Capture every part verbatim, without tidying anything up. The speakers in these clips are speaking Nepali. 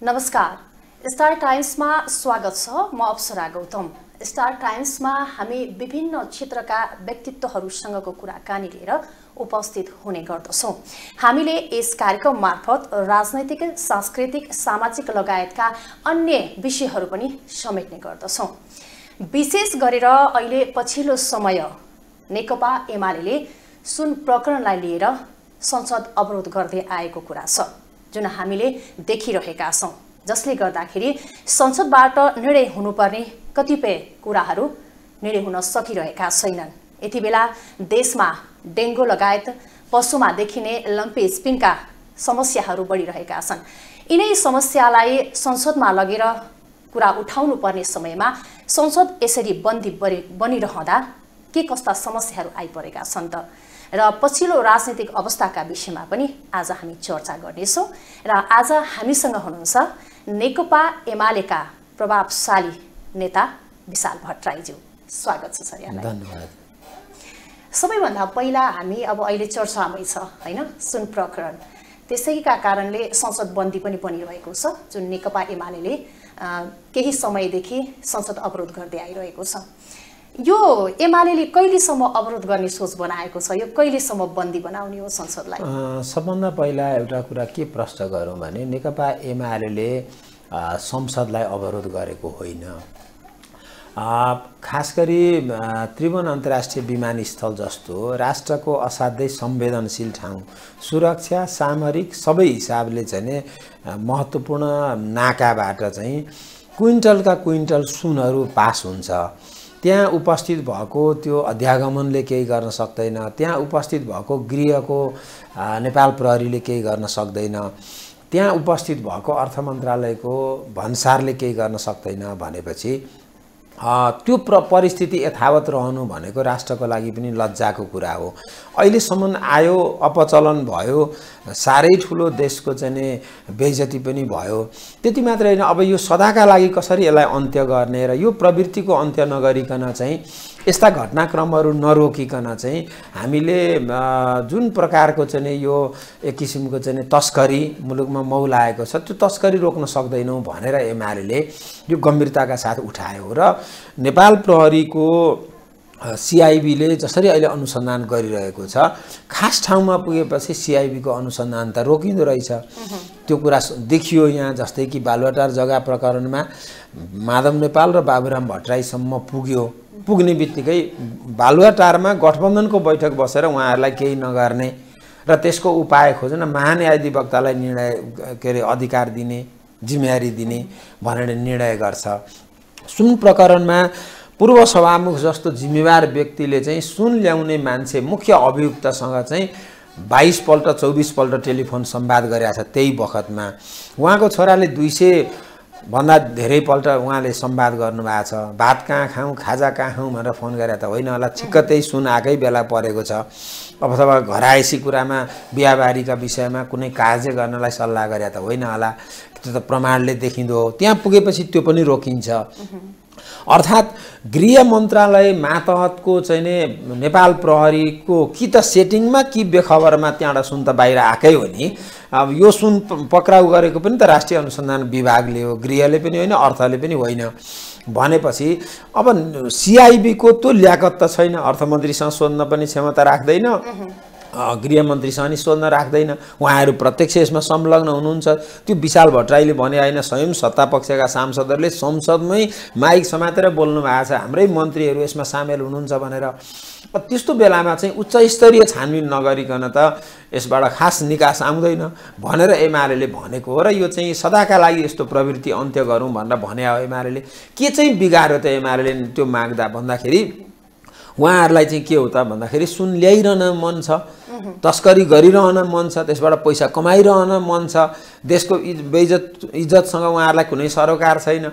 नमस्कार, स्टार टाइम्समा स्वागत छ। म अप्सरा गौतम। स्टार टाइम्समा हामी विभिन्न क्षेत्रका व्यक्तित्वहरूसँगको कुराकानी लिएर उपस्थित हुने गर्दछौँ। हामीले यस कार्यक्रम मार्फत राजनैतिक, सांस्कृतिक, सामाजिक लगायतका अन्य विषयहरू पनि समेट्ने गर्दछौँ। विशेष गरेर अहिले पछिल्लो समय नेकपा एमाले सुन प्रकरणलाई लिएर संसद अवरोध गर्दै आएको कुरा छ, जुन हामीले देखिरहेका छौँ, जसले गर्दाखेरि संसदबाट निर्णय हुनुपर्ने कतिपय कुराहरू निर्णय हुन सकिरहेका छैनन्। यति बेला देशमा डेङ्गु लगायत पशुमा देखिने लम्पी स्किनका समस्याहरू बढिरहेका छन्। यिनै समस्यालाई संसदमा लगेर कुरा उठाउनु पर्ने समयमा संसद यसरी बन्दी बनिरहँदा के कस्ता समस्याहरू आइपरेका छन् त र पछिल्लो राजनीतिक अवस्थाका विषयमा पनि आज हामी चर्चा गर्नेछौँ। र आज हामीसँग हुनुहुन्छ नेकपा एमालेका प्रभावशाली नेता विशाल भट्टराईज्यू। स्वागत छ सर यहाँलाई। धन्यवाद। सबैभन्दा पहिला हामी अब अहिले चर्चामै छ हैन सुन प्रकरण, त्यसैका कारणले संसद बन्दी पनि बनिरहेको छ, जुन नेकपा एमाले केही समयदेखि संसद अवरोध गर्दै आइरहेको छ। यो एमाले कहिलेसम्म अवरोध गर्ने सोच बनाएको छ? यो कहिलेसम्म बन्दी बनाउने हो संसदलाई? सबभन्दा पहिला एउटा कुरा के प्रश्न गरौँ भने नेकपा एमाले संसदलाई अवरोध गरेको होइन। खास गरी त्रिभुवन अन्तर्राष्ट्रिय विमानस्थल जस्तो राष्ट्रको असाध्यै संवेदनशील ठाउँ, सुरक्षा सामरिक सबै हिसाबले चाहिँ महत्त्वपूर्ण नाकाबाट चाहिँ क्विन्टलका क्विन्टल सुनहरू पास हुन्छ। त्यहाँ उपस्थित भएको त्यो अध्यागमनले केही गर्न सक्दैन, त्यहाँ उपस्थित भएको गृहको नेपाल प्रहरीले केही गर्न सक्दैन, त्यहाँ उपस्थित भएको अर्थ मन्त्रालयको भन्सारले केही गर्न सक्दैन भनेपछि त्यो प्र परिस्थिति यथावत रहनु भनेको राष्ट्रको लागि पनि लज्जाको कुरा हो। अहिलेसम्म आयो, अपचलन भयो, साह्रै ठुलो देशको चाहिँ बेइज्जती पनि भयो। त्यति मात्र होइन, अब यो सदाका लागि कसरी यसलाई अन्त्य गर्ने र यो प्रवृत्तिको अन्त्य नगरिकन चाहिँ यस्ता घटनाक्रमहरू नरोकिकन चाहिँ हामीले जुन प्रकारको चाहिँ यो एक किसिमको चाहिँ तस्करी मुलुकमा मौलाएको छ, त्यो तस्करी रोक्न सक्दैनौँ भनेर एमाले यो गम्भीरताका साथ उठायो। र नेपाल प्रहरीको सिआइबीले जसरी अहिले अनुसन्धान गरिरहेको छ, खास ठाउँमा पुगेपछि सिआइबीको अनुसन्धान त रोकिँदो रहेछ। त्यो कुरा देखियो यहाँ, जस्तै कि बालुवाटार जग्गा प्रकरणमा माधव नेपाल र बाबुराम भट्टराईसम्म पुग्यो। पुग्ने बित्तिकै बालुवाटारमा गठबन्धनको बैठक बसेर उहाँहरूलाई केही नगर्ने र त्यसको उपाय खोज्न महान्यायाधिवक्तालाई निर्णय के अरे अधिकार दिने, जिम्मेवारी दिने भनेर निर्णय गर्छ। सुन प्रकरणमा पूर्व सभामुख जस्तो जिम्मेवार व्यक्तिले चाहिँ सुन ल्याउने मान्छे मुख्य अभियुक्तसँग चाहिँ बाइस पल्ट चौबिस पल्ट टेलिफोन संवाद गरेका छ। त्यही बखतमा उहाँको छोराले दुई सय भन्दा धेरै पल्ट उहाँले संवाद गर्नुभएको छ। भात कहाँ खाउँ, खाजा कहाँ खाउँ भनेर फोन गरेर त होइन होला, ठिक्क त्यही सुन आएकै बेला परेको छ। अथवा घरायसी कुरामा बिहाबारीका विषयमा कुनै कार्य गर्नलाई सल्लाह गरे त होइन होला, त्यो त प्रमाणले देखिँदो हो। त्यहाँ पुगेपछि त्यो पनि रोकिन्छ। अर्थात् गृह मन्त्रालय मातहतको चाहिँ नि नेपाल प्रहरीको कि त सेटिङमा कि बेखबरमा त्यहाँबाट सुन त बाहिर आएकै हो नि। अब यो सुन पक्राउ गरेको पनि त राष्ट्रिय अनुसन्धान विभागले हो, गृहले पनि होइन, अर्थले पनि होइन भनेपछि अब सिआइबीको त्यो ल्याकत त छैन। अर्थमन्त्रीसँग सोध्न पनि क्षमता राख्दैन, गृहमन्त्रीसँग नि सोध्न राख्दैन, उहाँहरू प्रत्यक्ष यसमा संलग्न हुनुहुन्छ। त्यो विशाल भट्टराईले भने होइन, स्वयं सत्तापक्षका सांसदहरूले संसदमै माइक समातेर बोल्नु भएको छ हाम्रै मन्त्रीहरू यसमा सामेल हुनुहुन्छ भनेर। त्यस्तो बेलामा चाहिँ उच्च स्तरीय छानबिन नगरिकन त यसबाट खास निकास आउँदैन भनेर एमाले भनेको हो। र यो चाहिँ सदाका लागि यस्तो प्रवृत्ति अन्त्य गरौँ भनेर भने हो एमाले। के चाहिँ बिगार्यो त एमाले त्यो माग्दा भन्दाखेरि उहाँहरूलाई चाहिँ के हो त भन्दाखेरि सुन ल्याइरहन मन छ, तस्करी गरिरहन मन छ, त्यसबाट पैसा कमाइरहन मन छ, देशको बेइज्जत इज्जतसँग उहाँहरूलाई कुनै सरोकार छैन।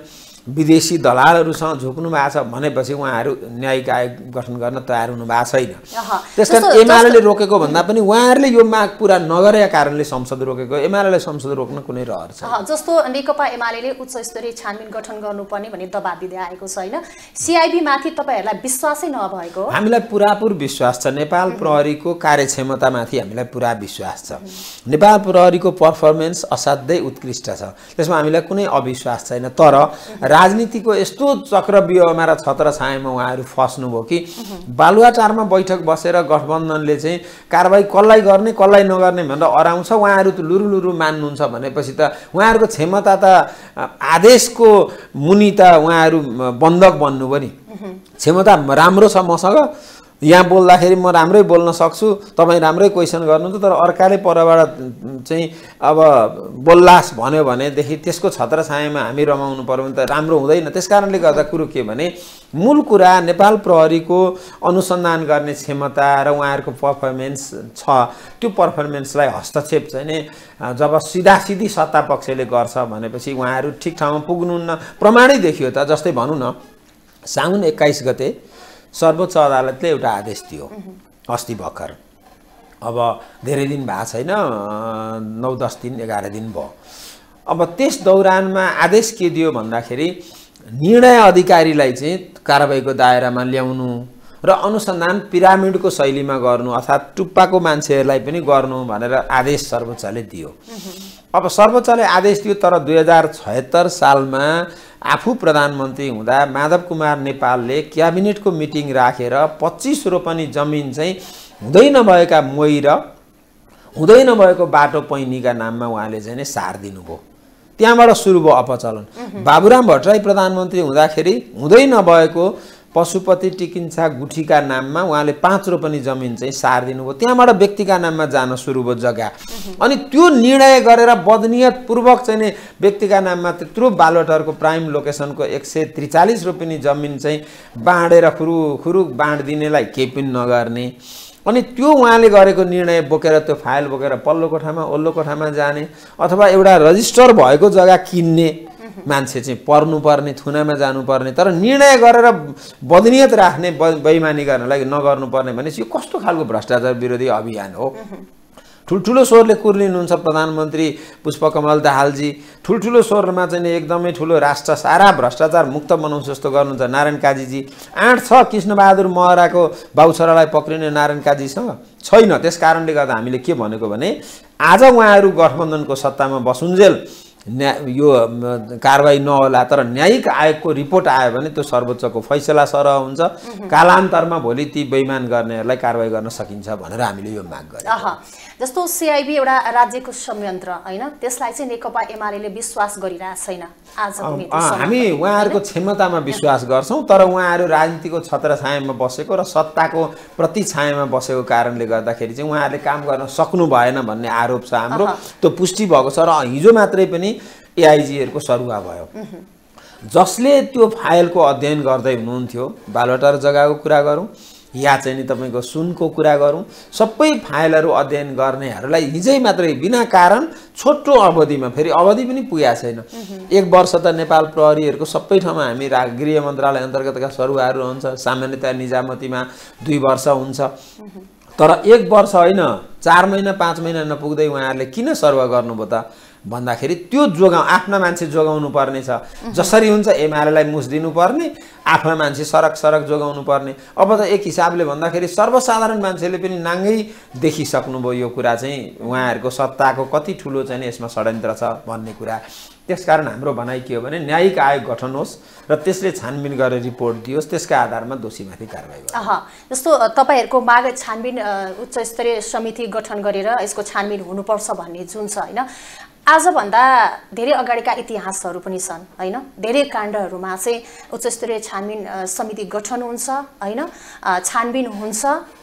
विदेशी दलालहरूसँग झुक्नु भएको छ भनेपछि उहाँहरू न्यायिक आयोग गठन गर्न तयार हुनु भएको छैन। त्यसकारण एमाले रोकेको भन्दा पनि उहाँहरूले यो माग पुरा नगरेका कारणले संसद रोकेको, एमाले संसद रोक्न कुनै रहर छैन। जस्तो नेकपा एमाले उच्च स्तरीय छानबिन गठन गर्नुपर्ने भन्ने दबाब दिँदै आएको छ होइन, सिआइबी माथि तपाईँहरूलाई विश्वासै नभएको? हामीलाई पुरापुर विश्वास छ, नेपाल प्रहरीको कार्यक्षमतामाथि हामीलाई पुरा विश्वास छ। नेपाल प्रहरीको पर्फर्मेन्स असाध्यै उत्कृष्ट छ, त्यसमा हामीलाई कुनै अविश्वास छैन। तर राजनीतिको यस्तो चक्रव्यूहमा र छत्रछायामा उहाँहरू फस्नुभयो कि बालुवाटारमा बैठक बसेर गठबन्धनले चाहिँ कारबाही कसलाई गर्ने कसलाई नगर्ने भनेर अराउँछ, उहाँहरू त लुरु लुरु मान्नुहुन्छ भनेपछि त उहाँहरूको क्षमता त आदेशको मुनि त उहाँहरू बन्धक बन्नुभयो नि। क्षमता राम्रो छ मसँग, यहाँ बोल्दाखेरि म राम्रै बोल्न सक्छु, तपाईँ राम्रै क्वेसन गर्नुहुन्छ, तर अर्काले परबाट चाहिँ अब बोल्लास भन्यो भनेदेखि त्यसको छत्रछायामा हामी रमाउनु पर्यो भने त राम्रो हुँदैन। त्यस कारणले गर्दा कुरो के भने मूल कुरा नेपाल प्रहरीको अनुसन्धान गर्ने क्षमता र उहाँहरूको पर्फर्मेन्स छ, त्यो पर्फर्मेन्सलाई हस्तक्षेप चाहिँ नि जब सिधा सिधी सत्ता पक्षले गर्छ भनेपछि उहाँहरू ठिक ठाउँमा पुग्नुहुन्न। प्रमाणै देखियो त, जस्तै भनौँ न साउन एक्काइस गते सर्वोच्च अदालतले एउटा आदेश दियो अस्ति भर्खर, अब धेरै दिन भएको छैन, नौ दस दिन एघार दिन भयो। अब त्यस दौरानमा आदेश के दियो भन्दाखेरि निर्णय अधिकारीलाई चाहिँ कारबाहीको दायरामा ल्याउनु र अनुसन्धान पिरामिडको शैलीमा गर्नु अर्थात् टुप्पाको मान्छेहरूलाई पनि गर्नु भनेर आदेश सर्वोच्चले दियो। अब सर्वोच्चले आदेश दियो, तर दुई हजार छयत्तर सालमा आफू प्रधानमन्त्री हुँदा माधव कुमार नेपालले क्याबिनेटको मिटिङ राखेर पच्चिस रोपनी जमिन चाहिँ हुँदै नभएका मोही र हुँदै नभएको बाटो पैनीका नाममा उहाँले चाहिँ नै सार दिनुभयो। त्यहाँबाट सुरु भयो अपचलन। बाबुराम भट्टराई प्रधानमन्त्री हुँदाखेरि हुँदै नभएको पशुपति टिकिन्छा गुठीका नाममा उहाँले पाँच रोपनी जमिन चाहिँ सार दिनुभयो, त्यहाँबाट व्यक्तिका नाममा जान सुरु भयो जग्गा। अनि त्यो निर्णय गरेर बदनियत पूर्वक चाहिँ नि व्यक्तिका नाममा त्यत्रो बालुवाटारको प्राइम लोकेसनको एक सय त्रिचालिस रोपनी जमिन चाहिँ बाँडेर खुरु खुरु बाँडिदिनेलाई केही पनि नगर्ने। अनि त्यो उहाँले गरेको निर्णय बोकेर त्यो फाइल बोकेर पल्लो कोठामा ओल्लो कोठामा जाने अथवा एउटा रजिस्टर भएको जग्गा किन्ने मान्छे चाहिँ पर्नुपर्ने, थुनामा जानुपर्ने, तर निर्णय गरेर बदनियत राख्ने बेइमानी गर्नलाई नगर्नुपर्ने भनेपछि यो कस्तो खालको भ्रष्टाचार विरोधी अभियान हो। ठुल्ठुलो स्वरले कुर्लिनुहुन्छ प्रधानमन्त्री पुष्पकमल दाहालजी, ठुल्ठुलो स्वरमा चाहिँ एकदमै ठुलो राष्ट्र सारा भ्रष्टाचार मुक्त बनाउँछ जस्तो गर्नुहुन्छ नारायण काजीजी। आँट छ कृष्णबहादुर महराको बाउछरालाई पक्रिने नारायण काजीसँग छैन। त्यस कारणले गर्दा हामीले के भनेको भने आज उहाँहरू गठबन्धनको सत्तामा बसुन्जेल न्याय यो कारबाही नहोला, तर न्यायिक आयोगको रिपोर्ट आयो भने त्यो सर्वोच्चको फैसला सरह हुन्छ, कालान्तरमा भोलि ती बेइमान गर्नेहरूलाई कारबाही गर्न सकिन्छ भनेर हामीले यो माग गरेका। जस्तो सिआइबी एउटा राज्यको संयन्त्र होइन, त्यसलाई चाहिँ नेकपा एमाले विश्वास गरिरहेको छैन। आज हामी उहाँहरूको क्षमतामा विश्वास गर्छौँ, तर उहाँहरू राजनीतिको छत्रछायामा बसेको र सत्ताको प्रतिछायामा बसेको कारणले गर्दाखेरि चाहिँ उहाँहरूले काम गर्न सक्नु भएन भन्ने आरोप छ हाम्रो। त्यो पुष्टि भएको छ र हिजो मात्रै पनि एआइजीहरूको सरुवा भयो, जसले त्यो फाइलको अध्ययन गर्दै हुनुहुन्थ्यो। बालुवाटार जग्गाको कुरा गरौँ या चाहिँ नि तपाईँको सुनको कुरा गरौँ, सबै फाइलहरू अध्ययन गर्नेहरूलाई हिजै मात्रै बिना कारण छोटो अवधिमा, फेरि अवधि पनि पुगेको छैन, एक वर्ष त नेपाल प्रहरीहरूको सबै ठाउँमा हामी रा गृह मन्त्रालय अन्तर्गतका सरुवाहरू हुन्छ, सामान्यतया निजामतीमा दुई वर्ष हुन्छ, तर एक वर्ष होइन चार महिना पाँच महिना नपुग्दै उहाँहरूले किन सर्व गर्नुभयो त भन्दाखेरि त्यो जोगाउ आफ्ना मान्छे जोगाउनु पर्ने छ। जसरी हुन्छ एमालेलाई मुस दिनुपर्ने, आफ्ना मान्छे सरक सरक जोगाउनु पर्ने। अब त एक हिसाबले भन्दाखेरि सर्वसाधारण मान्छेले पनि नाङ्गै देखिसक्नुभयो यो कुरा चाहिँ उहाँहरूको सत्ताको कति ठुलो चाहिँ यसमा षड्यन्त्र छ भन्ने कुरा। त्यसकारण हाम्रो भनाइ के हो भने न्यायिक आयोग गठन होस् र त्यसले छानबिन गरेर रिपोर्ट दियोस्, त्यसका आधारमा दोषीमाथि कारबाही होस्। जस्तो तपाईँहरूको माग छानबिन उच्च स्तरीय समिति गठन गरेर यसको छानबिन हुनुपर्छ भन्ने जुन छ होइन, आजभन्दा धेरै अगाडिका इतिहासहरू पनि छन् होइन, धेरै काण्डहरूमा चाहिँ उच्च स्तरीय छानबिन समिति गठन हुन्छ होइन, छानबिन हुन्छ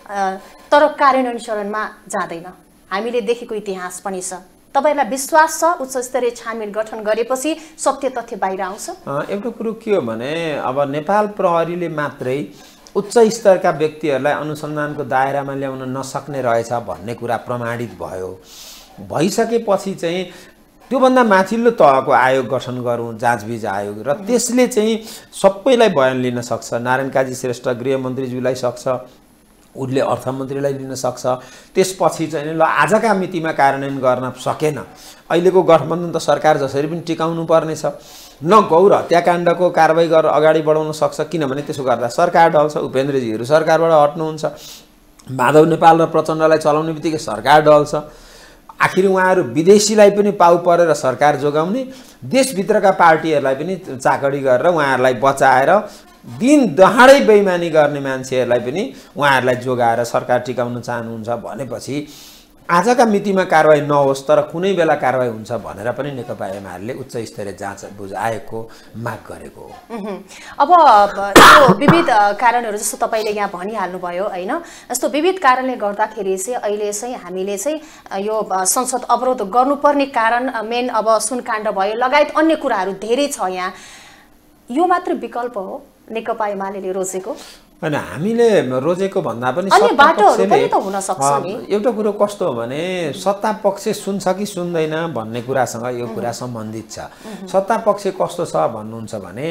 तर कार्यान्वयन चरणमा जाँदैन, हामीले देखेको इतिहास पनि छ। तपाईलाई विश्वास छ उच्च स्तरीय छानबिन गठन गरेपछि सत्य तथ्य बाहिर आउँछ? एउटा कुरो के हो भने अब नेपाल प्रहरीले मात्रै उच्च स्तरका व्यक्तिहरूलाई अनुसन्धानको दायरामा ल्याउन नसक्ने रहेछ भन्ने कुरा प्रमाणित भयो। भइसकेपछि चाहिँ त्योभन्दा माथिल्लो तहको आयोग गठन गरौँ, जाँचबुझ आयोग, र त्यसले चाहिँ सबैलाई बयान लिन सक्छ। नारायण काजी श्रेष्ठ गृहमन्त्रीज्यूलाई सक्छ, उसले अर्थमन्त्रीलाई लिन सक्छ। त्यसपछि चाहिँ ल आजका मितिमा कार्यान्वयन गर्न सकेन, अहिलेको गठबन्धन त सरकार जसरी पनि टिकाउनु पर्नेछ, न गौर हत्याकाण्डको कारबाही गरेर अगाडि बढाउन सक्छ, किनभने त्यसो गर्दा सरकार ढल्छ, उपेन्द्रजीहरू सरकारबाट हट्नुहुन्छ, माधव नेपाल र प्रचण्डलाई चलाउने बित्तिकै सरकार ढल्छ। आखिर उहाँहरू विदेशीलाई पनि पाउ परेर सरकार जोगाउने, देशभित्रका पार्टीहरूलाई पनि चाकडी गरेर उहाँहरूलाई बचाएर दिन दहाडै बेइमानी गर्ने मान्छेहरूलाई पनि उहाँहरूलाई जोगाएर सरकार टिकाउन चाहनुहुन्छ भनेपछि आजका मितिमा कारबाही नहोस् तर कुनै बेला कारबाही हुन्छ भनेर पनि नेकपा एमाले उच्च स्तरीय जाँच बुझ आयोगको माग गरेको हो। अब यो विविध कारणहरू जस्तो तपाईँले यहाँ भनिहाल्नुभयो होइन, जस्तो विविध कारणले गर्दाखेरि चाहिँ अहिले चाहिँ हामीले चाहिँ यो संसद अवरोध गर्नुपर्ने कारण मेन अब सुनकाण्ड भयो लगायत अन्य कुराहरू धेरै छ। यहाँ यो मात्र विकल्प हो नेकपा एमाले रोजेको हैन, हामीले रोजेको भन्दा पनि अन्य बाटोहरू पनि त हुन सक्छ नि। एउटा कुरो कस्तो हो भने सत्ता पक्ष सुन्छ कि सुन्दैन भन्ने कुरासँग यो कुरा सम्बन्धित छ। सत्ता पक्ष कस्तो छ भन्नुहुन्छ भने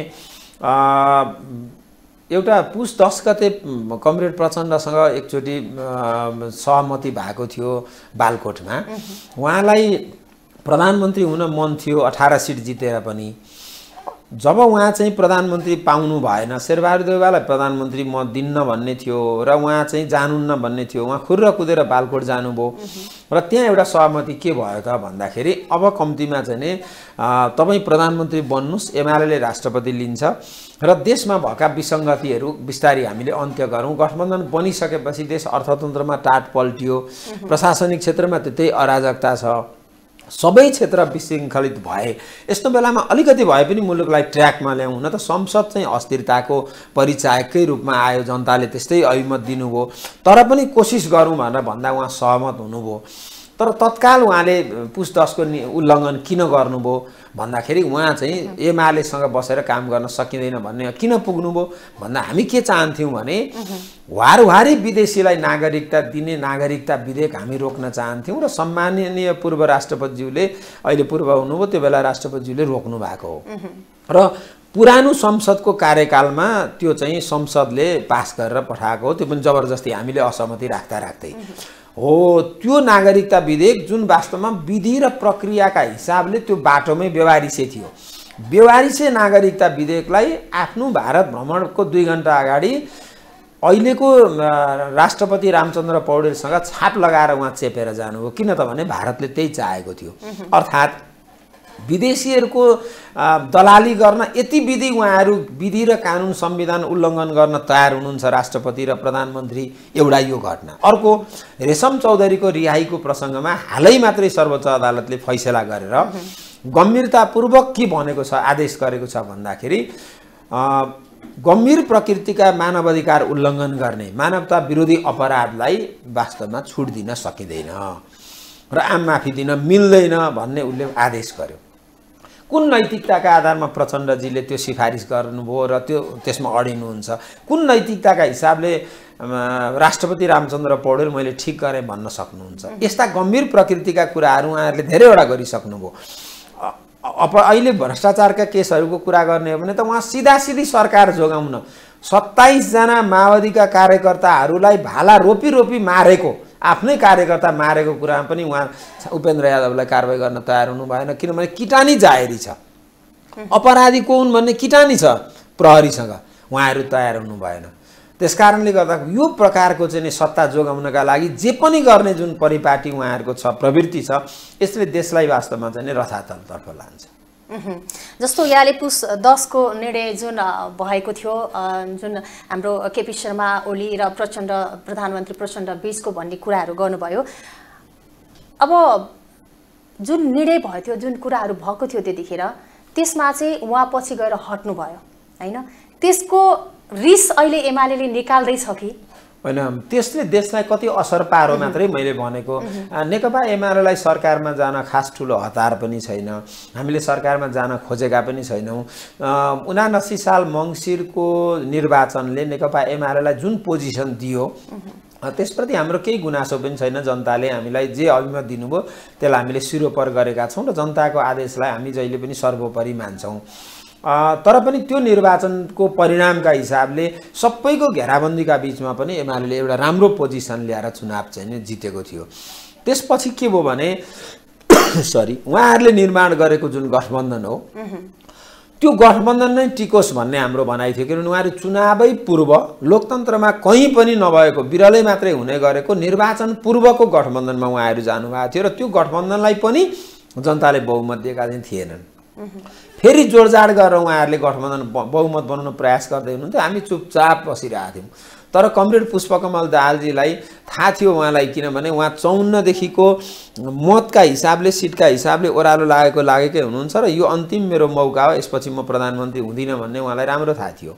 एउटा पुस दस गते कमरेड प्रचण्डसँग एकचोटि सहमति भएको थियो बालकोटमा, उहाँलाई प्रधानमन्त्री हुन मन थियो अठार सिट जितेर पनि। जब उहाँ चाहिँ प्रधानमन्त्री पाउनु भएन, शेरबहादुर देउवालाई प्रधानमन्त्री म दिन्न भन्ने थियो र उहाँ चाहिँ जानुहुन्न भन्ने थियो, उहाँ खुर्र कुदेर बालकोट जानुभयो र त्यहाँ एउटा सहमति के भयो त भन्दाखेरि अब कम्तीमा चाहिँ नि तपाईँ प्रधानमन्त्री बन्नुहोस्, एमाले राष्ट्रपति लिन्छ र देशमा भएका विसङ्गतिहरू बिस्तारै हामीले अन्त्य गरौँ। गठबन्धन बनिसकेपछि देश अर्थतन्त्रमा टाट पल्टियो, प्रशासनिक क्षेत्रमा त्यतै अराजकता छ, सबै क्षेत्र विशृङ्खलित भए। यस्तो बेलामा अलिकति भए पनि मुलुकलाई ट्र्याकमा ल्याउँ न त संसद चाहिँ अस्थिरताको परिचायककै रूपमा आयो, जनताले त्यस्तै अभिमत दिनुभयो, तर पनि कोसिस गरौँ भनेर भन्दा उहाँ सहमत हुनुभयो। तर तत्काल उहाँले पुस दसको उल्लङ्घन किन गर्नुभयो भन्दाखेरि उहाँ चाहिँ एमालेसँग बसेर काम गर्न सकिँदैन भन्ने किन पुग्नुभयो भन्दा हामी के चाहन्थ्यौँ भने वारवारी विदेशीलाई नागरिकता दिने नागरिकता विधेयक हामी रोक्न चाहन्थ्यौँ र सम्माननीय पूर्व राष्ट्रपतिज्यूले, अहिले पूर्व हुनुभयो त्यो बेला राष्ट्रपतिज्यूले रोक्नु भएको हो र पुरानो संसदको कार्यकालमा त्यो चाहिँ संसदले पास गरेर पठाएको हो। त्यो पनि जबरजस्ती हामीले असहमति राख्दा राख्दै हो। त्यो नागरिकता विधेयक जुन वास्तवमा विधि र प्रक्रियाका हिसाबले त्यो बाटोमै व्यवहारिसे थियो। व्यवहारिसे नागरिकता विधेयकलाई आफ्नो भारत भ्रमणको दुई घण्टा अगाडि अहिलेको राष्ट्रपति रामचन्द्र पौडेलसँग छाप लगाएर उहाँ चेपेर जानुभयो। किन त भने भारतले त्यही चाहेको थियो, अर्थात् विदेशीहरूको दलाली गर्न यति विधि उहाँहरू विधि र कानुन संविधान उल्लङ्घन गर्न तयार हुनुहुन्छ राष्ट्रपति र प्रधानमन्त्री। एउटा यो घटना। अर्को, रेशम चौधरीको रिहाईको प्रसङ्गमा हालै मात्रै सर्वोच्च अदालतले फैसला गरेर गम्भीरतापूर्वक के भनेको छ, आदेश गरेको छ भन्दाखेरि गम्भीर प्रकृतिका मानवाधिकार उल्लङ्घन गर्ने मानवता विरोधी अपराधलाई वास्तवमा छुट दिन सकिँदैन र आम माफी दिन मिल्दैन भन्ने उसले आदेश गर्यो। कुन नैतिकताका आधारमा प्रचण्डजीले त्यो सिफारिस गर्नुभयो र त्यो त्यसमा अडिनुहुन्छ? कुन नैतिकताका हिसाबले राष्ट्रपति रामचन्द्र पौडेल मैले ठिक गरेँ भन्न सक्नुहुन्छ? यस्ता गम्भीर प्रकृतिका कुराहरू उहाँहरूले धेरैवटा गरिसक्नुभयो। अब अहिले भ्रष्टाचारका केसहरूको कुरा गर्ने हो भने त उहाँ सिधा सिधी सरकार जोगाउन सत्ताइस जना माओवादीका कार्यकर्ताहरूलाई भाला रोपी रोपी मारेको, आफ्नै कार्यकर्ता मारेको कुरामा पनि उहाँ उपेन्द्र यादवलाई कारबाही गर्न तयार हुनु भएन। किनभने किटानी जाहेरी छ, अपराधी को हुन् भन्ने किटानी छ प्रहरीसँग, उहाँहरू तयार हुनु भएन। त्यसकारणले गर्दा यो प्रकारको चाहिँ सत्ता जोगाउनका लागि जे पनि गर्ने जुन परिपाटी उहाँहरूको छ, प्रवृत्ति छ, यसले देशलाई वास्तवमा चाहिँ रथातलतर्फ लान्छ। जस्तो यहाँले पुस दसको निर्णय जुन भएको थियो, जुन हाम्रो केपी शर्मा ओली र प्रचण्ड प्रधानमन्त्री प्रचण्ड बीचको भन्ने कुराहरू गर्नुभयो। अब जुन निर्णय भयो थियो, जुन कुराहरू भएको थियो त्यतिखेर, त्यसमा चाहिँ उहाँ पछि गएर हट्नुभयो होइन? त्यसको रिस अहिले एमाले निकाल्दैछ कि होइन? त्यसले देशलाई कति असर पारो मात्रै मैले भनेको। नेकपा एमालेलाई सरकारमा जान खास ठुलो हतार पनि छैन, हामीले सरकारमा जान खोजेका पनि छैनौँ। उनासी साल मङ्सिरको निर्वाचनले नेकपा एमालेलाई जुन पोजिसन दियो त्यसप्रति हाम्रो केही गुनासो पनि छैन। जनताले हामीलाई जे अभिमत दिनुभयो त्यसलाई हामीले सिरोपर गरेका छौँ र जनताको आदेशलाई हामी जहिले पनि सर्वोपरि मान्छौँ। तर पनि त्यो निर्वाचनको परिणामका हिसाबले सबैको घेराबन्दीका बिचमा पनि एमाले एउटा राम्रो पोजिसन ल्याएर चुनाव चाहिँ जितेको थियो। त्यसपछि के भयो भने सरी उहाँहरूले निर्माण गरेको जुन गठबन्धन हो त्यो गठबन्धन नै टिकोस् भन्ने हाम्रो भनाइ थियो। किनभने उहाँहरू चुनावै पूर्व लोकतन्त्रमा कहीँ पनि नभएको बिरलै मात्रै हुने गरेको निर्वाचन पूर्वको गठबन्धनमा उहाँहरू जानुभएको थियो र त्यो गठबन्धनलाई पनि जनताले बहुमत दिएका चाहिँ थिएनन्। फेरि जोडजाड गरेर उहाँहरूले गठबन्धन बहुमत बनाउन प्रयास गर्दै हुनुहुन्थ्यो। हामी चुपचाप बसिरहेका थियौँ। तर कमरेड पुष्पकमल दाहालजीलाई थाहा थियो उहाँलाई, किनभने उहाँ चौन्नदेखिको मतका हिसाबले सिटका हिसाबले ओह्रालो लागेको लागेकै हुनुहुन्छ र यो अन्तिम मेरो मौका हो, यसपछि म प्रधानमन्त्री हुँदिनँ भन्ने उहाँलाई राम्रो थाहा थियो।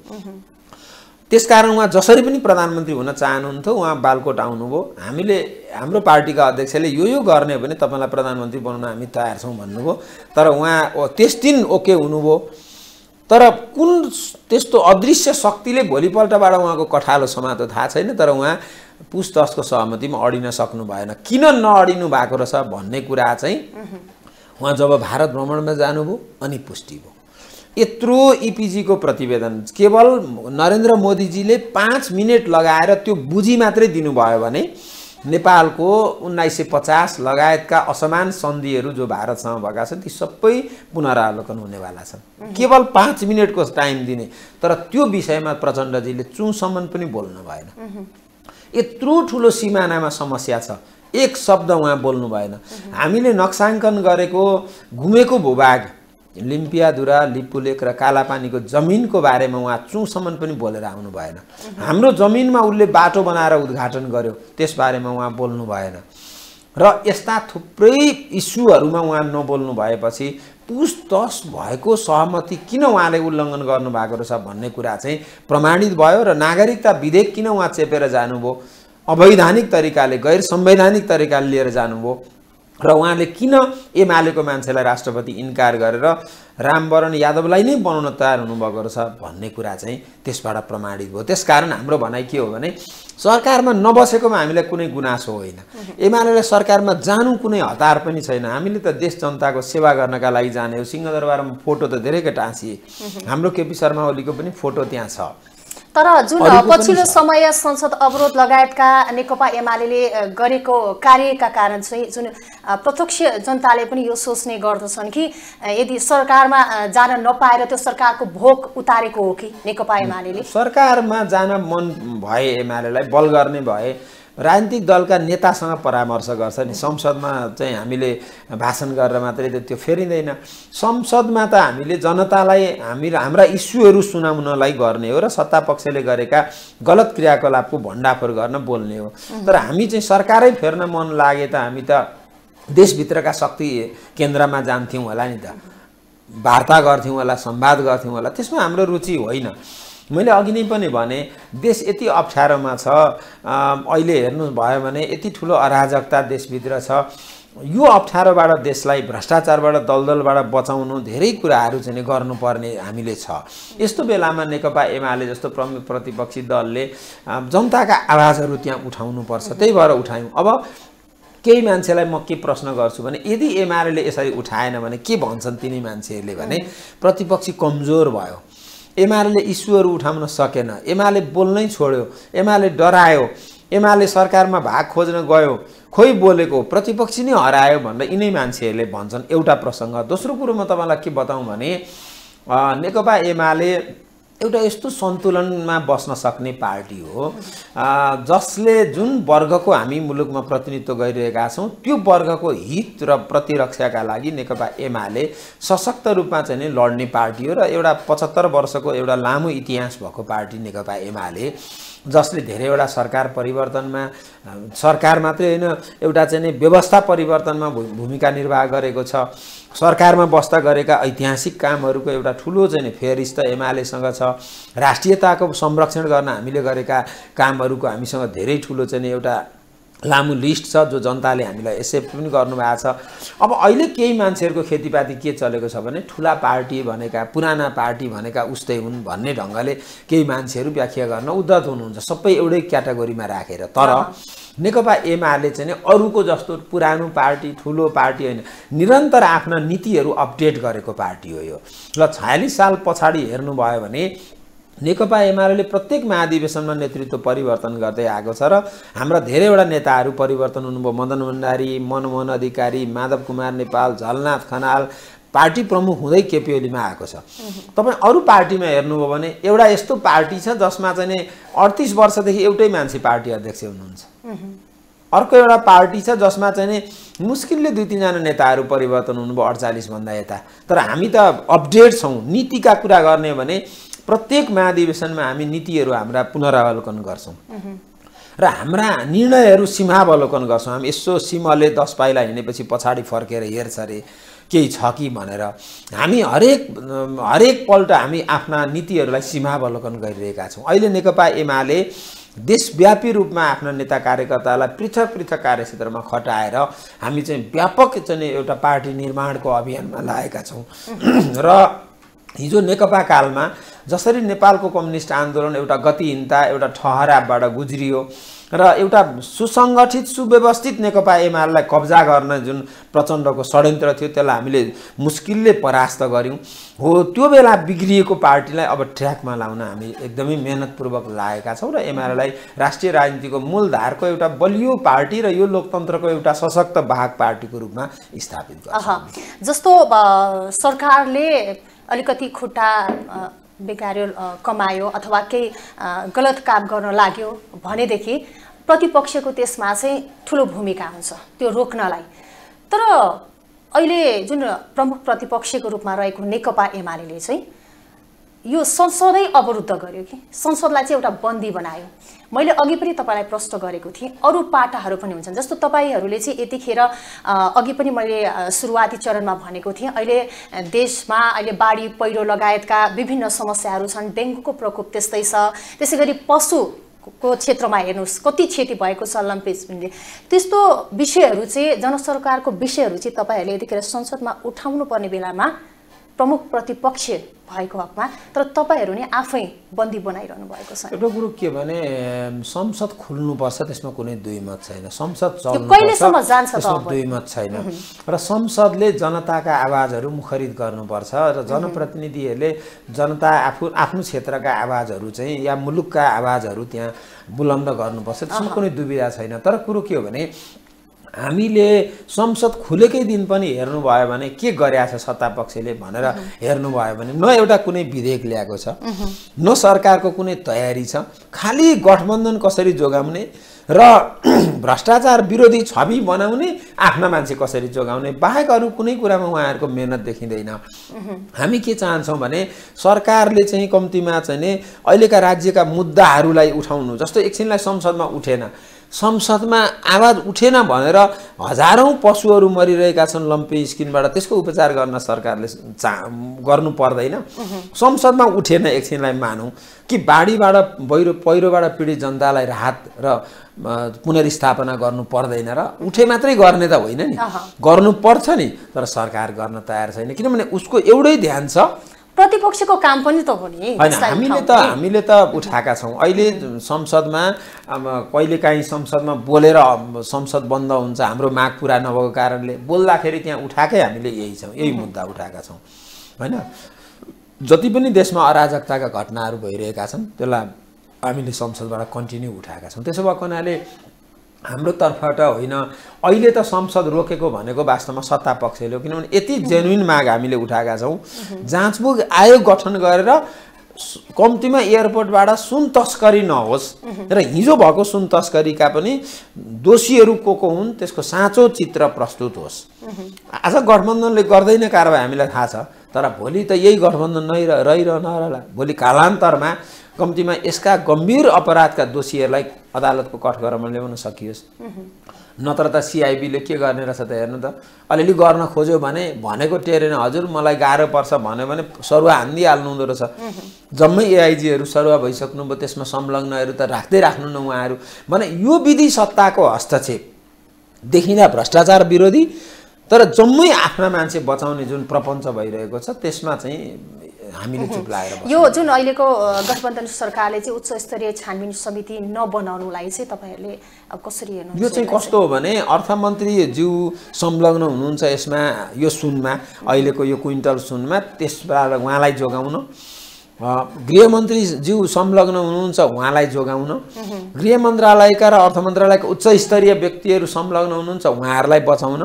त्यसकारण उहाँ जसरी पनि प्रधानमन्त्री हुन चाहनुहुन्थ्यो। उहाँ बालकोट आउनुभयो। हामीले हाम्रो पार्टीका अध्यक्षले यो यो गर्ने हो भने तपाईँलाई प्रधानमन्त्री बनाउन हामी तयार छौँ भन्नुभयो। तर उहाँ त्यस दिन ओके हुनुभयो। तर कुन त्यस्तो अदृश्य शक्तिले भोलिपल्टबाट उहाँको कठालो समातो थाहा छैन, तर उहाँ पुस दसको सहमतिमा अडिन सक्नु भएन। किन नअडिनु भएको रहेछ भन्ने कुरा चाहिँ उहाँ जब भारत भ्रमणमा जानुभयो अनि पुष्टि भयो। यत्रो इपिजीको प्रतिवेदन केवल नरेन्द्र मोदीजीले पाँच मिनट लगाएर त्यो बुझी मात्रै दिनुभयो भने नेपालको उन्नाइस सय पचास लगायतका असमान सन्धिहरू जो भारतसँग भएका छन् ती सबै पुनरावलोकन हुनेवाला छन्। केवल पाँच मिनटको टाइम दिने, तर त्यो विषयमा प्रचण्डजीले चुसम्म पनि बोल्नु भएन। यत्रो ठुलो सिमानामा समस्या छ, एक शब्द उहाँ बोल्नु भएन। हामीले नक्साङ्कन गरेको घुमेको भूभाग लिम्पियाधुरा, लिपुलेक र कालापानीको जमिनको बारेमा उहाँ चुसम्म पनि बोलेर आउनु भएन। हाम्रो जमिनमा उसले बाटो बनाएर उद्घाटन गर्यो, त्यसबारेमा उहाँ बोल्नु भएन। र यस्ता थुप्रै इस्युहरूमा उहाँ नबोल्नु भएपछि पुस दस भएको सहमति किन उहाँले उल्लङ्घन गर्नुभएको रहेछ भन्ने कुरा चाहिँ प्रमाणित भयो। र नागरिकता विधेयक किन उहाँ चेपेर जानुभयो, अवैधानिक तरिकाले गैर संवैधानिक तरिकाले लिएर जानुभयो र उहाँले किन एमालेको मान्छेलाई राष्ट्रपति इन्कार गरेर रामवरण यादवलाई नै बनाउन तयार हुनुभएको रहेछ भन्ने कुरा चाहिँ त्यसबाट प्रमाणित भयो। त्यसकारण हाम्रो भनाइ के हो भने सरकारमा नबसेकोमा हामीलाई कुनै गुनासो होइन। एमालेलाई सरकारमा जानु कुनै हतार पनि छैन। हामीले त देश जनताको सेवा गर्नका लागि जाने हो। सिंहदरबारमा फोटो त धेरैका टाँसिए। हाम्रो केपी शर्मा ओलीको पनि फोटो त्यहाँ छ। तर जुन पछिल्लो समय संसद अवरोध लगायतका नेकपा एमाले गरेको कार्यका कारण चाहिँ जुन प्रत्यक्ष जनताले पनि यो सोच्ने गर्दछन् कि यदि सरकारमा जान नपाएर त्यो सरकारको भोक उतारेको हो कि नेकपा एमाले सरकारमा जान मन भए एमालेलाई बल गर्ने भए राजनीतिक दलका नेतासँग परामर्श गर्छ नि। संसदमा चाहिँ हामीले भाषण गरेर मात्रै त त्यो फेरिँदैन। संसदमा त हामीले जनतालाई हामी हाम्रा इस्युहरू सुनाउनलाई गर्ने हो र सत्ता पक्षले गरेका गलत क्रियाकलापको भण्डाफोर गर्न बोल्ने हो। तर हामी चाहिँ सरकारै फेर्न मन लागे त हामी त देशभित्रका शक्ति केन्द्रमा जान्थ्यौँ होला नि त, वार्ता गर्थ्यौँ होला, संवाद गर्थ्यौँ होला। त्यसमा हाम्रो रुचि होइन। मैले अघि नै पनि भने देश यति अप्ठ्यारोमा छ। अहिले हेर्नु भयो भने यति ठुलो अराजकता देशभित्र छ। यो अप्ठ्यारोबाट देशलाई भ्रष्टाचारबाट दलदलबाट बचाउनु धेरै कुराहरू चाहिँ गर्नुपर्ने हामीले छ। यस्तो बेलामा नेकपा एमाले जस्तो प्रमुख प्रतिपक्षी दलले जनताका आवाजहरू त्यहाँ उठाउनुपर्छ। त्यही भएर उठायौँ। अब केही मान्छेलाई म के प्रश्न गर्छु भने यदि एमाले यसरी उठाएन भने के भन्छन् तिनी मान्छेहरूले भने प्रतिपक्षी कमजोर भयो, एमाले इस्युहरू उठाउन सकेन, एमाले बोल्नै छोड्यो, एमाले डरायो, एमाले सरकारमा भाग खोज्न गयो, खोइ बोलेको प्रतिपक्षी नै हरायो भनेर यिनै मान्छेहरूले भन्छन्। एउटा प्रसङ्ग। दोस्रो कुरो म तपाईँलाई के बताउँ भने नेकपा एमाले एउटा यस्तो सन्तुलनमा बस्न सक्ने पार्टी हो जसले जुन वर्गको हामी मुलुकमा प्रतिनिधित्व गरिरहेका छौँ त्यो वर्गको हित र प्रतिरक्षाका लागि नेकपा एमाले सशक्त रूपमा चाहिँ लड्ने पार्टी हो। र एउटा पचहत्तर वर्षको एउटा लामो इतिहास भएको पार्टी नेकपा एमाले, जसले धेरैवटा सरकार परिवर्तनमा, सरकार मात्रै होइन एउटा चाहिँ व्यवस्था परिवर्तनमा भूमिका निर्वाह गरेको छ। सरकारमा बस्दा गरेका ऐतिहासिक कामहरूको एउटा ठुलो चाहिँ फेरिस्त एमालेसँग छ। राष्ट्रियताको संरक्षण गर्न हामीले गरेका कामहरूको हामीसँग धेरै ठुलो चाहिँ एउटा लामो लिस्ट छ जो जनताले हामीलाई एक्सेप्ट पनि गर्नुभएको छ। अब अहिले केही मान्छेहरूको खेतीपाती के चलेको छ भने ठुला पार्टी भनेका पुराना पार्टी भनेका उस्तै हुन् भन्ने ढङ्गले केही मान्छेहरू व्याख्या गर्न उद्धत हुनुहुन्छ सबै एउटै क्याटेगोरीमा राखेर। तर नेकपा एमाले चाहिँ अरूको जस्तो पुरानो पार्टी ठुलो पार्टी होइन, निरन्तर आफ्ना नीतिहरू अपडेट गरेको पार्टी हो यो। ल छयालिस साल पछाडि हेर्नुभयो भने नेकपा एमाले प्रत्येक महाधिवेशनमा नेतृत्व परिवर्तन गर्दै आएको छ र हाम्रा धेरैवटा नेताहरू परिवर्तन हुनुभयो। मदन भण्डारी, मनमोहन अधिकारी, माधव कुमार नेपाल, झलनाथ खनाल पार्टी प्रमुख हुँदै केपी ओलीमा आएको छ। तपाईँ अरू पार्टीमा हेर्नुभयो भने एउटा यस्तो पार्टी छ जसमा चाहिँ अडतिस वर्षदेखि एउटै मान्छे पार्टी अध्यक्ष हुनुहुन्छ। अर्को एउटा पार्टी छ जसमा चाहिँ मुस्किलले दुई तिनजना नेताहरू परिवर्तन हुनुभयो अडचालिसभन्दा यता। तर हामी त अपडेट छौँ। नीतिका कुरा गर्ने भने प्रत्येक महाधिवेशनमा हामी नीतिहरू हाम्रा पुनरावलोकन गर्छौँ र हाम्रा निर्णयहरू सीमावलोकन गर्छौँ। हामी यसो सीमाले दस पाइला हिँडेपछि पछाडि फर्केर हेर्छ अरे केही छ कि भनेर हामी हरेक हरेक पल्ट हामी आफ्ना नीतिहरूलाई सीमावलोकन गरिरहेका छौँ। अहिले नेकपा एमाले देशव्यापी रूपमा आफ्ना नेता कार्यकर्तालाई पृथक पृथक कार्यक्षेत्रमा खटाएर हामी चाहिँ व्यापक चाहिँ एउटा पार्टी निर्माणको अभियानमा लागेका छौँ। र हिजो नेकपा कालमा जसरी नेपालको कम्युनिस्ट आन्दोलन एउटा गतिहीनता एउटा ठहरावबाट गुज्रियो र एउटा सुसङ्गठित सुव्यवस्थित नेकपा एमालेलाई कब्जा गर्न जुन प्रचण्डको षड्यन्त्र थियो त्यसलाई हामीले मुस्किलले परास्त गऱ्यौँ हो। त्यो बेला बिग्रिएको पार्टीलाई अब ट्र्याकमा लाउन हामी एकदमै मेहनतपूर्वक लागेका छौँ र एमालेलाई राष्ट्रिय राजनीतिको मूलधारको एउटा बलियो पार्टी र यो लोकतन्त्रको एउटा सशक्त भाग पार्टीको रूपमा स्थापित गर्छौँ। जस्तो सरकारले अलिकति खुट्टा बेकार्यो कमायो अथवा केही गलत काम गर्न लाग्यो भनेदेखि प्रतिपक्षको त्यसमा चाहिँ ठुलो भूमिका हुन्छ त्यो रोक्नलाई। तर अहिले जुन प्रमुख प्रतिपक्षको रूपमा रहेको नेकपा एमाले चाहिँ यो संसदै अवरुद्ध गर्यो कि संसदलाई चाहिँ एउटा बन्दी बनायो। मैले अघि पनि तपाईँलाई प्रश्न गरेको थिएँ, अरू पाटाहरू पनि हुन्छन् जस्तो तपाईँहरूले चाहिँ यतिखेर अघि पनि मैले सुरुवाती चरणमा भनेको थिएँ अहिले देशमा अहिले बाढी पहिरो लगायतका विभिन्न समस्याहरू छन्, डेङ्गुको प्रकोप त्यस्तै छ, त्यसै गरी पशुको क्षेत्रमा हेर्नुहोस् कति क्षति भएको छ लम्पेसले। त्यस्तो विषयहरू चाहिँ जनसरकारको विषयहरू चाहिँ तपाईँहरूले यतिखेर संसदमा उठाउनु पर्ने बेलामा प्रमुख प्रतिपक्ष भएको हकमा तर तपाईँहरू नै आफै बन्दी बनाइरहनु भएको छ। एउटा कुरो के भने संसद खुल्नुपर्छ त्यसमा कुनै दुई मत छैन। संसद कहिलेसम्म जान्छ त्यसमा दुई मत छैन र संसदले जनताका आवाजहरू मुखरित गर्नुपर्छ र जनप्रतिनिधिहरूले जनता आफू आफ्नो क्षेत्रका आवाजहरू चाहिँ या मुलुकका आवाजहरू त्यहाँ बुलन्द गर्नुपर्छ। त्यसमा कुनै दुविधा छैन। तर कुरो के हो भने हामीले संसद खुलेकै दिन पनि हेर्नुभयो भने के गरेछ सत्तापक्षले भनेर हेर्नुभयो भने न एउटा कुनै विधेयक ल्याएको छ न सरकारको कुनै तयारी छ, खालि गठबन्धन कसरी जोगाउने र भ्रष्टाचार विरोधी छवि बनाउने आफ्ना मान्छे कसरी जोगाउने बाहेक अरू कुनै कुरामा उहाँहरूको मेहनत देखिँदैन। हामी के चाहन्छौँ भने सरकारले चाहिँ कम्तीमा चाहिँ अहिलेका राज्यका मुद्दाहरूलाई उठाउनु, जस्तो एकछिनलाई संसदमा उठेन, संसदमा आवाज उठेन भनेर हजारौं पशुहरू मरिरहेका छन् लम्पी स्किनबाट, त्यसको उपचार गर्न सरकारले चा गर्नु पर्दैन। संसदमा उठेन एकछिनलाई मानौँ कि बाढीबाट पहिरो पहिरोबाट पीडित जनतालाई राहत र पुनर्स्थापना गर्नु पर्दैन र उठे मात्रै गर्ने त होइन नि, गर्नु पर्छ नि, तर सरकार गर्न तयार छैन किनभने उसको एउटै ध्यान छ प्रतिपक्षको काम पनि त हो नि। हैन हामीले त हामीले त उठाएका छौं। अहिले संसदमा कहिलेकाहीँ संसदमा बोलेर संसद बन्द हुन्छ हाम्रो माग पूरा नभएको कारणले, बोल्दाखेरि त्यहाँ उठाएकै हामीले यही छौं, यही मुद्दा उठाएका छौं हैन। जति पनि देशमा अराजकताका घटनाहरू भइरहेका छन् त्यसलाई हामीले संसदबाट कन्टिन्यू उठाएका छौं। त्यसो भएको हुनाले हाम्रो तर्फबाट होइन, अहिले त संसद रोकेको भनेको वास्तवमा सत्ता पक्षले हो किनभने यति जेन्युइन माग हामीले उठाएका छौं। जाँचबुझ आयोग गठन गरेर कम्तीमा एयरपोर्टबाट सुन तस्करी नहोस् र हिजो भएको सुन तस्करीका पनि दोषीहरू को को हुन् त्यसको साँचो चित्र प्रस्तुत होस्। आज गठबन्धनले गर्दैन कारबाही हामीलाई थाहा छ, तर भोलि त यही गठबन्धन नै रहिरहन होला। भोलि कालान्तरमा कम्तीमा यसका गम्भीर अपराधका दोषीहरूलाई अदालतको कठघरमा ल्याउन सकियोस्। नत्र त सिआइबीले के गर्ने रहेछ त हेर्नु त, अलिअलि गर्न खोज्यो भने भनेको टेरेन, हजुर मलाई गाह्रो पर्छ भन्यो भने सरुवा हानिदिइहाल्नु हुँदो रहेछ। जम्मै एआइजीहरू सरुवा भइसक्नुभयो, त्यसमा संलग्नहरू त राख्दै राख्नु न उहाँहरू भने यो विधि सत्ताको हस्तक्षेप देखिँदा भ्रष्टाचार विरोधी, तर जम्मै आफ्ना मान्छे बचाउने जुन प्रपञ्च भइरहेको छ त्यसमा चाहिँ हामीले चुप लागेर यो जुन अहिलेको गठबन्धन सरकारले चाहिँ उच्च स्तरीय छानबिन समिति नबनाउनुलाई चाहिँ तपाईहरुले कसरी हेर्नुहुन्छ? यो चाहिँ कस्तो हो भने अर्थमन्त्री ज्यू संलग्न हुनुहुन्छ यसमा, यो सुनमा अहिलेको यो क्विन्टल सुनमा, त्यसबाट उहाँलाई जोगाउन, गृहमन्त्री ज्यू संलग्न हुनुहुन्छ उहाँलाई जोगाउन, गृह मन्त्रालयका र अर्थ मन्त्रालयका उच्च स्तरीय व्यक्तिहरू संलग्न हुनुहुन्छ उहाँहरूलाई बचाउन,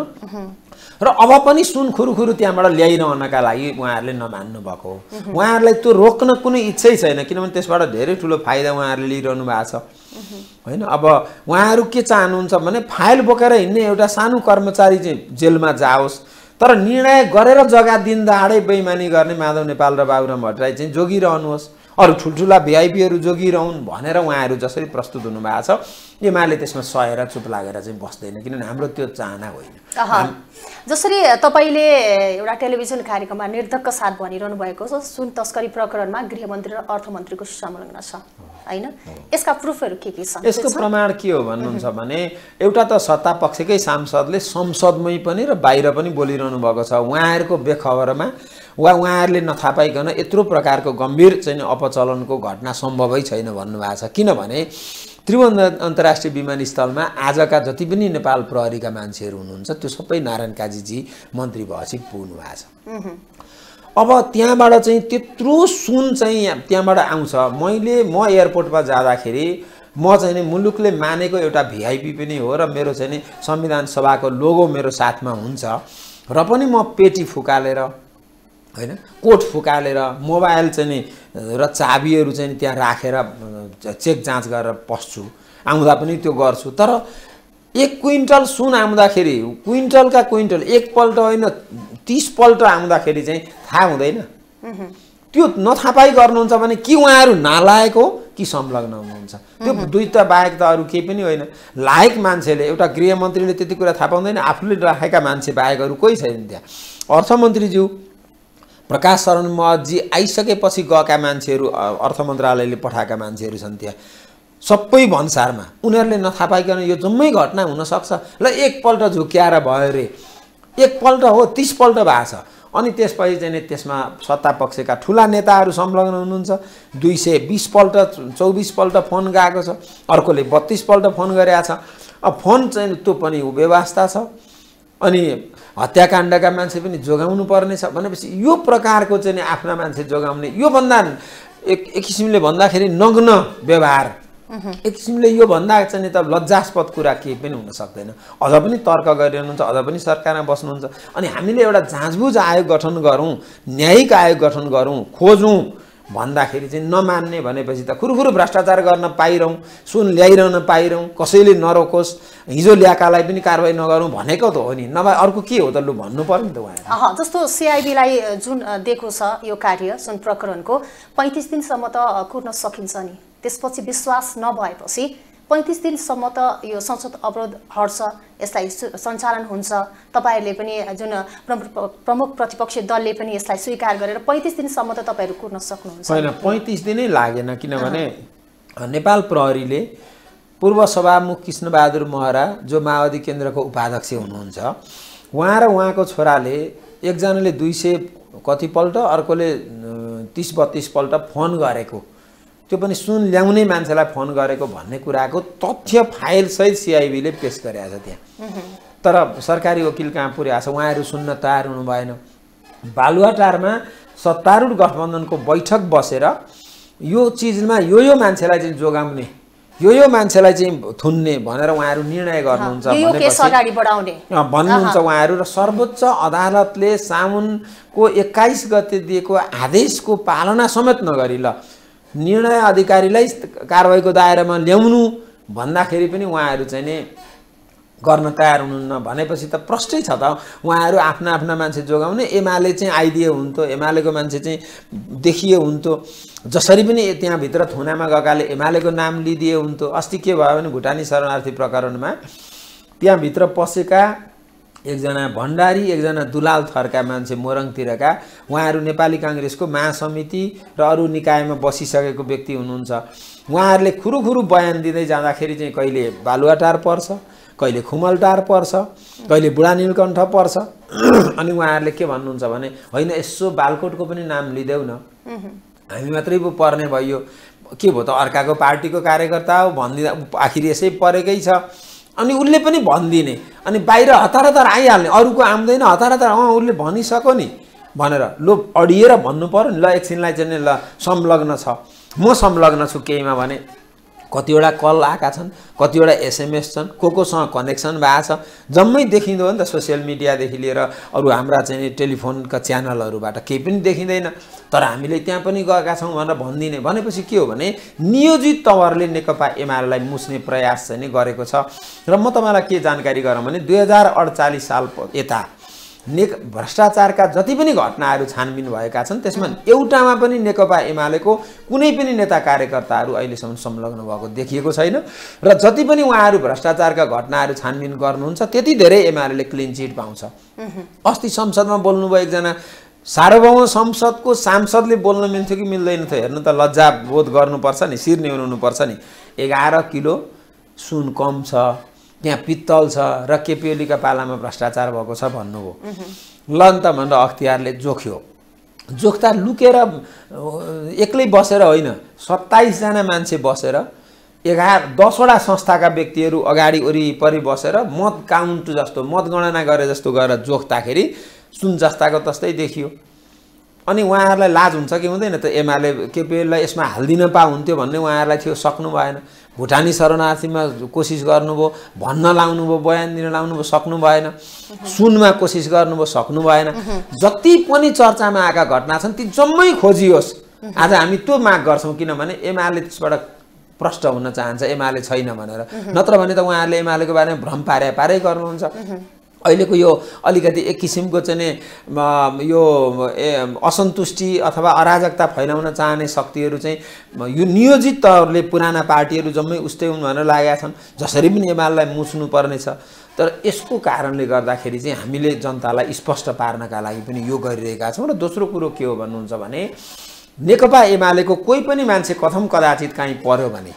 र अब पनि सुन खुरुखुरु त्यहाँबाट ल्याइरहनका लागि उहाँहरूले नमान्नु भएको हो। उहाँहरूलाई त्यो रोक्न कुनै इच्छै छैन, किनभने त्यसबाट धेरै ठुलो फाइदा उहाँहरूले लिइरहनु भएको छ होइन। अब उहाँहरू के चाहनुहुन्छ भने फाइल बोकेर हिँड्ने एउटा सानो कर्मचारी चाहिँ जेलमा जाओस्, तर निर्णय गरेर जग्गा दिन दहाडै बेइमानी गर्ने माधव नेपाल र बाबुराम भट्टराई चाहिँ जोगिरहनुहोस्, अरू ठुल्ठुला भिआइपीहरू जोगिरहन् भनेर उहाँहरू जसरी प्रस्तुत हुनुभएको छ, एमाले त्यसमा सहेर चुप लागेर चाहिँ बस्दैन, किनभने हाम्रो त्यो चाहना होइन। जसरी तपाईले एउटा टेलिभिजन कार्यक्रममा निर्धक्क साथ भनिरहनु भएको छ, सुन तस्करी प्रकरणमा गृहमन्त्री र अर्थमन्त्रीको संलग्न छ हैन, यसका प्रुफहरू के के छन्? यसको प्रमाण के हो भन्नुहुन्छ भने एउटा त सत्ता पक्षकै सांसदले संसदमै पनि र बाहिर पनि बोलिरहनु भएको छ, उहाँहरूको बेखबरमा वा उहाँहरूले नथाहा पाइकन यत्रो प्रकारको गम्भीर चाहिँ अपचलनको घटना सम्भवै छैन भन्नुभएको छ। किनभने त्रिभुवन अन्तर्राष्ट्रिय विमानस्थलमा आजका जति पनि नेपाल प्रहरीका मान्छेहरू हुनुहुन्छ त्यो सबै नारायण काजीजी मन्त्री भएपछि पुग्नु भएको छ। अब त्यहाँबाट चाहिँ त्यत्रो सुन चाहिँ त्यहाँबाट आउँछ। मैले म एयरपोर्टमा जाँदाखेरि म चाहिँ नि मुलुकले मानेको एउटा भिआइपी पनि हो र मेरो चाहिँ नि संविधान सभाको लोगो मेरो साथमा हुन्छ, र पनि म पेटी फुकालेर हैन कोट फुकालेर मोबाइल चाहिँ नि र चाबीहरू चाहिँ त्यहाँ राखेर चेक जाँच गरेर पस्छु, आउँदा पनि त्यो गर्छु। तर एक क्विन्टल सुन आउँदाखेरि क्विन्टलका क्विन्टल एकपल्ट होइन तीस पल्ट आउँदाखेरि चाहिँ थाहा हुँदैन। त्यो नथाहा पाइ गर्नुहुन्छ भने कि उहाँहरू नालायक हो कि संलग्न हुनुहुन्छ, त्यो दुईटा बाहेक त अरू केही पनि होइन। लायक मान्छेले, एउटा गृहमन्त्रीले त्यति कुरा थाहा पाउँदैन, आफूले राखेका मान्छे बाहेक अरू कोही छैन त्यहाँ। अर्थमन्त्रीज्यू प्रकाश शरण महतजी आइसकेपछि गएका मान्छेहरू, अर्थ मन्त्रालयले पठाएका मान्छेहरू छन् त्यहाँ, सबै भन्सारमा उनीहरूले नथाहा पाइकन यो जम्मै घटना हुनसक्छ। ल एकपल्ट झुक्याएर भयो रे, एकपल्ट हो तीसपल्ट भएको छ। अनि त्यसपछि चाहिँ त्यसमा सत्ता पक्षका ठुला नेताहरू संलग्न हुनुहुन्छ, दुई सय बिसपल्ट चौबिसपल्ट फोन गएको छ, अर्कोले बत्तिसपल्ट फोन गरेका छ। अब फोन चाहिँ त्यो पनि व्यवस्था छ, अनि हत्याकाण्डका मान्छे पनि जोगाउनु पर्ने छ भनेपछि यो प्रकारको चाहिँ आफ्ना मान्छे जोगाउने, यो भन्दा एक एक किसिमले भन्दाखेरि नग्न व्यवहार, एक किसिमले यो भन्दा चाहिँ त लज्जास्पद कुरा केही पनि हुन सक्दैन। अझ पनि तर्क गरिरहनुहुन्छ, अझ पनि सरकारमा बस्नुहुन्छ। अनि हामीले एउटा जाँचबुझ आयोग गठन गरौँ, न्यायिक आयोग गठन गरौँ, खोजौँ भन्दाखेरि चाहिँ नमान्ने भनेपछि त खुरुखुरु भ्रष्टाचार गर्न पाइरहँ, सुन ल्याइरहन पाइरहँ, कसैले नरोकोस्, हिजो ल्याएकालाई पनि कारवाही नगरौँ भनेको त हो नि, नभए अर्को के हो त लु भन्नु पर्यो नि त उहाँले। अह जस्तो सिआइबीलाई जुन दिएको छ यो कार्य सुन प्रकरणको पैँतिस दिनसम्म त कुर्न सकिन्छ नि, त्यसपछि विश्वास नभएपछि पैँतिस दिनसम्म त यो संसद अवरोध हट्छ, यसलाई सञ्चालन हुन्छ, तपाईँहरूले पनि जुन प्रमुख प्रतिपक्षी दलले पनि यसलाई स्वीकार गरेर पैँतिस दिनसम्म त तपाईँहरू कुर्न सक्नुहुन्छ? होइन, पैँतिस दिनै लागेन, किनभने नेपाल प्रहरीले पूर्व सभामुख कृष्णबहादुर महरा जो माओवादी केन्द्रको उपाध्यक्ष हुनुहुन्छ, उहाँ र उहाँको छोराले एकजनाले दुई सय कतिपल्ट, अर्कोले तिस बत्तिसपल्ट फोन गरेको, त्यो पनि सुन ल्याउने मान्छेलाई फोन गरेको भन्ने कुराको तथ्य फाइलसहित सिआइबीले पेश गरेको छ त्यहाँ। तर सरकारी वकिल कहाँ पुर्याएको छ, उहाँहरू सुन्न तयार हुनु भएन। बालुवाटारमा सत्तारूढ गठबन्धनको बैठक बसेर यो चिजमा यो यो मान्छेलाई चाहिँ जोगाउने, यो यो मान्छेलाई चाहिँ थुन्ने भनेर उहाँहरू निर्णय गर्नुहुन्छ भन्नुहुन्छ उहाँहरू। र सर्वोच्च अदालतले साउनको एक्काइस गते दिएको आदेशको पालना समेत नगरी ल निर्णय अधिकारीलाई कारवाहीको दायरामा ल्याउनु भन्दाखेरि पनि उहाँहरू चाहिँ नि गर्न तयार हुनुहुन्न भनेपछि त प्रष्टै छ त उहाँहरू आफ्ना आफ्ना मान्छे जोगाउने एमाले चाहिँ आइदिए हुन्थ्यो एमालेको मान्छे चाहिँ देखिए हुन्थ्यो जसरी पनि त्यहाँभित्र थुनामा गएकाले एमालेको नाम लिदिए हुन्थ्यो अस्ति के भयो भने भुटानी शरणार्थी प्रकरणमा त्यहाँभित्र पसेका एकजना भण्डारी एकजना दुलाल थरका मान्छे मोरङतिरका उहाँहरू नेपाली काङ्ग्रेसको महासमिति र अरू निकायमा बसिसकेको व्यक्ति हुनुहुन्छ उहाँहरूले खुरुखुरु बयान दिँदै जाँदाखेरि चाहिँ कहिले बालुवाटार पर्छ कहिले खुमलटार पर्छ कहिले बुढा नीलकण्ठ पर्छ अनि उहाँहरूले के भन्नुहुन्छ भने होइन यसो बालकोटको पनि नाम लिदेऊ न हामी मात्रै पो पर्ने भयो के भयो त अर्काको पार्टीको कार्यकर्ता हो भनिदिँदा आखिर यसै परेकै छ अनि उसले पनि भनिदिने अनि बाहिर हतार हतार आइहाल्ने अरूको आउँदैन हतार हतार अँ उसले भनिसक्यो नि भनेर लो अडिएर भन्नु पर्यो नि ल एकछिनलाई चाहिँ ल संलग्न छ म संलग्न छु केहीमा भने कतिवटा कल आएका छन् कतिवटा एसएमएस छन् को कोसँग कनेक्सन भएको छ जम्मै देखिँदो हो नि त सोसियल मिडियादेखि लिएर अरू हाम्रा चाहिँ टेलिफोनका च्यानलहरूबाट केही पनि देखिँदैन तर हामीले त्यहाँ पनि गएका छौँ भनेर भनिदिने भनेपछि के हो भने नियोजित तवरले नेकपा एमालेलाई मुस्ने प्रयास चाहिँ नि गरेको छ र म तपाईँलाई के जानकारी गरौँ भने दुई हजार अडचालिस साल यता ने भ्रष्टाचारका जति पनि घटनाहरू छानबिन भएका छन् त्यसमा एउटामा पनि नेकपा एमालेको कुनै पनि नेता कार्यकर्ताहरू अहिलेसम्म संलग्न भएको देखिएको छैन र जति पनि उहाँहरू भ्रष्टाचारका घटनाहरू छानबिन गर्नुहुन्छ त्यति धेरै एमालेले क्लिन चिट पाउँछ अस्ति संसदमा बोल्नुभयो एकजना सार्वभौम संसदको सांसदले बोल्न मिल्थ्यो कि मिल्दैन थियो हेर्नु त लज्जा बोध गर्नुपर्छ नि शिर निहुनुपर्छ नि एघार किलो सुन कम छ त्यहाँ पित्तल छ र केपी ओलीका पालामा भ्रष्टाचार भएको छ भन्नुभयो ल नि त भनेर अख्तियारले जोख्यो जोख्दा लुकेर एक्लै बसेर होइन सत्ताइसजना मान्छे बसेर एघार दसवटा संस्थाका व्यक्तिहरू अगाडि वरिपरि बसेर मत काउन्ट जस्तो मतगणना गरे जस्तो गरेर जोख्दाखेरि सुन जस्ताको तस्तै देखियो अनि उहाँहरूलाई लाज हुन्छ कि हुँदैन त एमाले केपी ओलीलाई यसमा हाल्दिन पा हुन्थ्यो भन्ने उहाँहरूलाई थियो सक्नु भएन भुटानी शरणार्थीमा कोसिस गर्नुभयो भन्न लाउनुभयो बयान दिन लाउनुभयो सक्नु भएन सुनमा कोसिस गर्नुभयो सक्नु भएन जति पनि चर्चामा आएका घटना छन् ती जम्मै खोजियोस् आज हामी त्यो माग गर्छौँ किनभने एमाले त्यसबाट प्रष्ट हुन चाहन्छ एमाले छैन भनेर नत्र भने त उहाँहरूले एमालेको बारेमा भ्रम पारे पारै गर्नुहुन्छ अहिलेको यो अलिकति एक किसिमको चाहिँ यो असन्तुष्टि अथवा अराजकता फैलाउन चाहने शक्तिहरू चाहिँ यो नियोजित तवरले पुराना पार्टीहरू जम्मै उस्तै हुन् भनेर लागेका छन् जसरी पनि एमालेलाई मुच्नु पर्नेछ तर यसको कारणले गर्दाखेरि चाहिँ हामीले जनतालाई स्पष्ट पार्नका लागि पनि यो गरिरहेका छौँ र दोस्रो कुरो के हो भन्नुहुन्छ भने नेकपा एमालेको कोही पनि मान्छे कथम कदाचित कहीँ पर्यो भने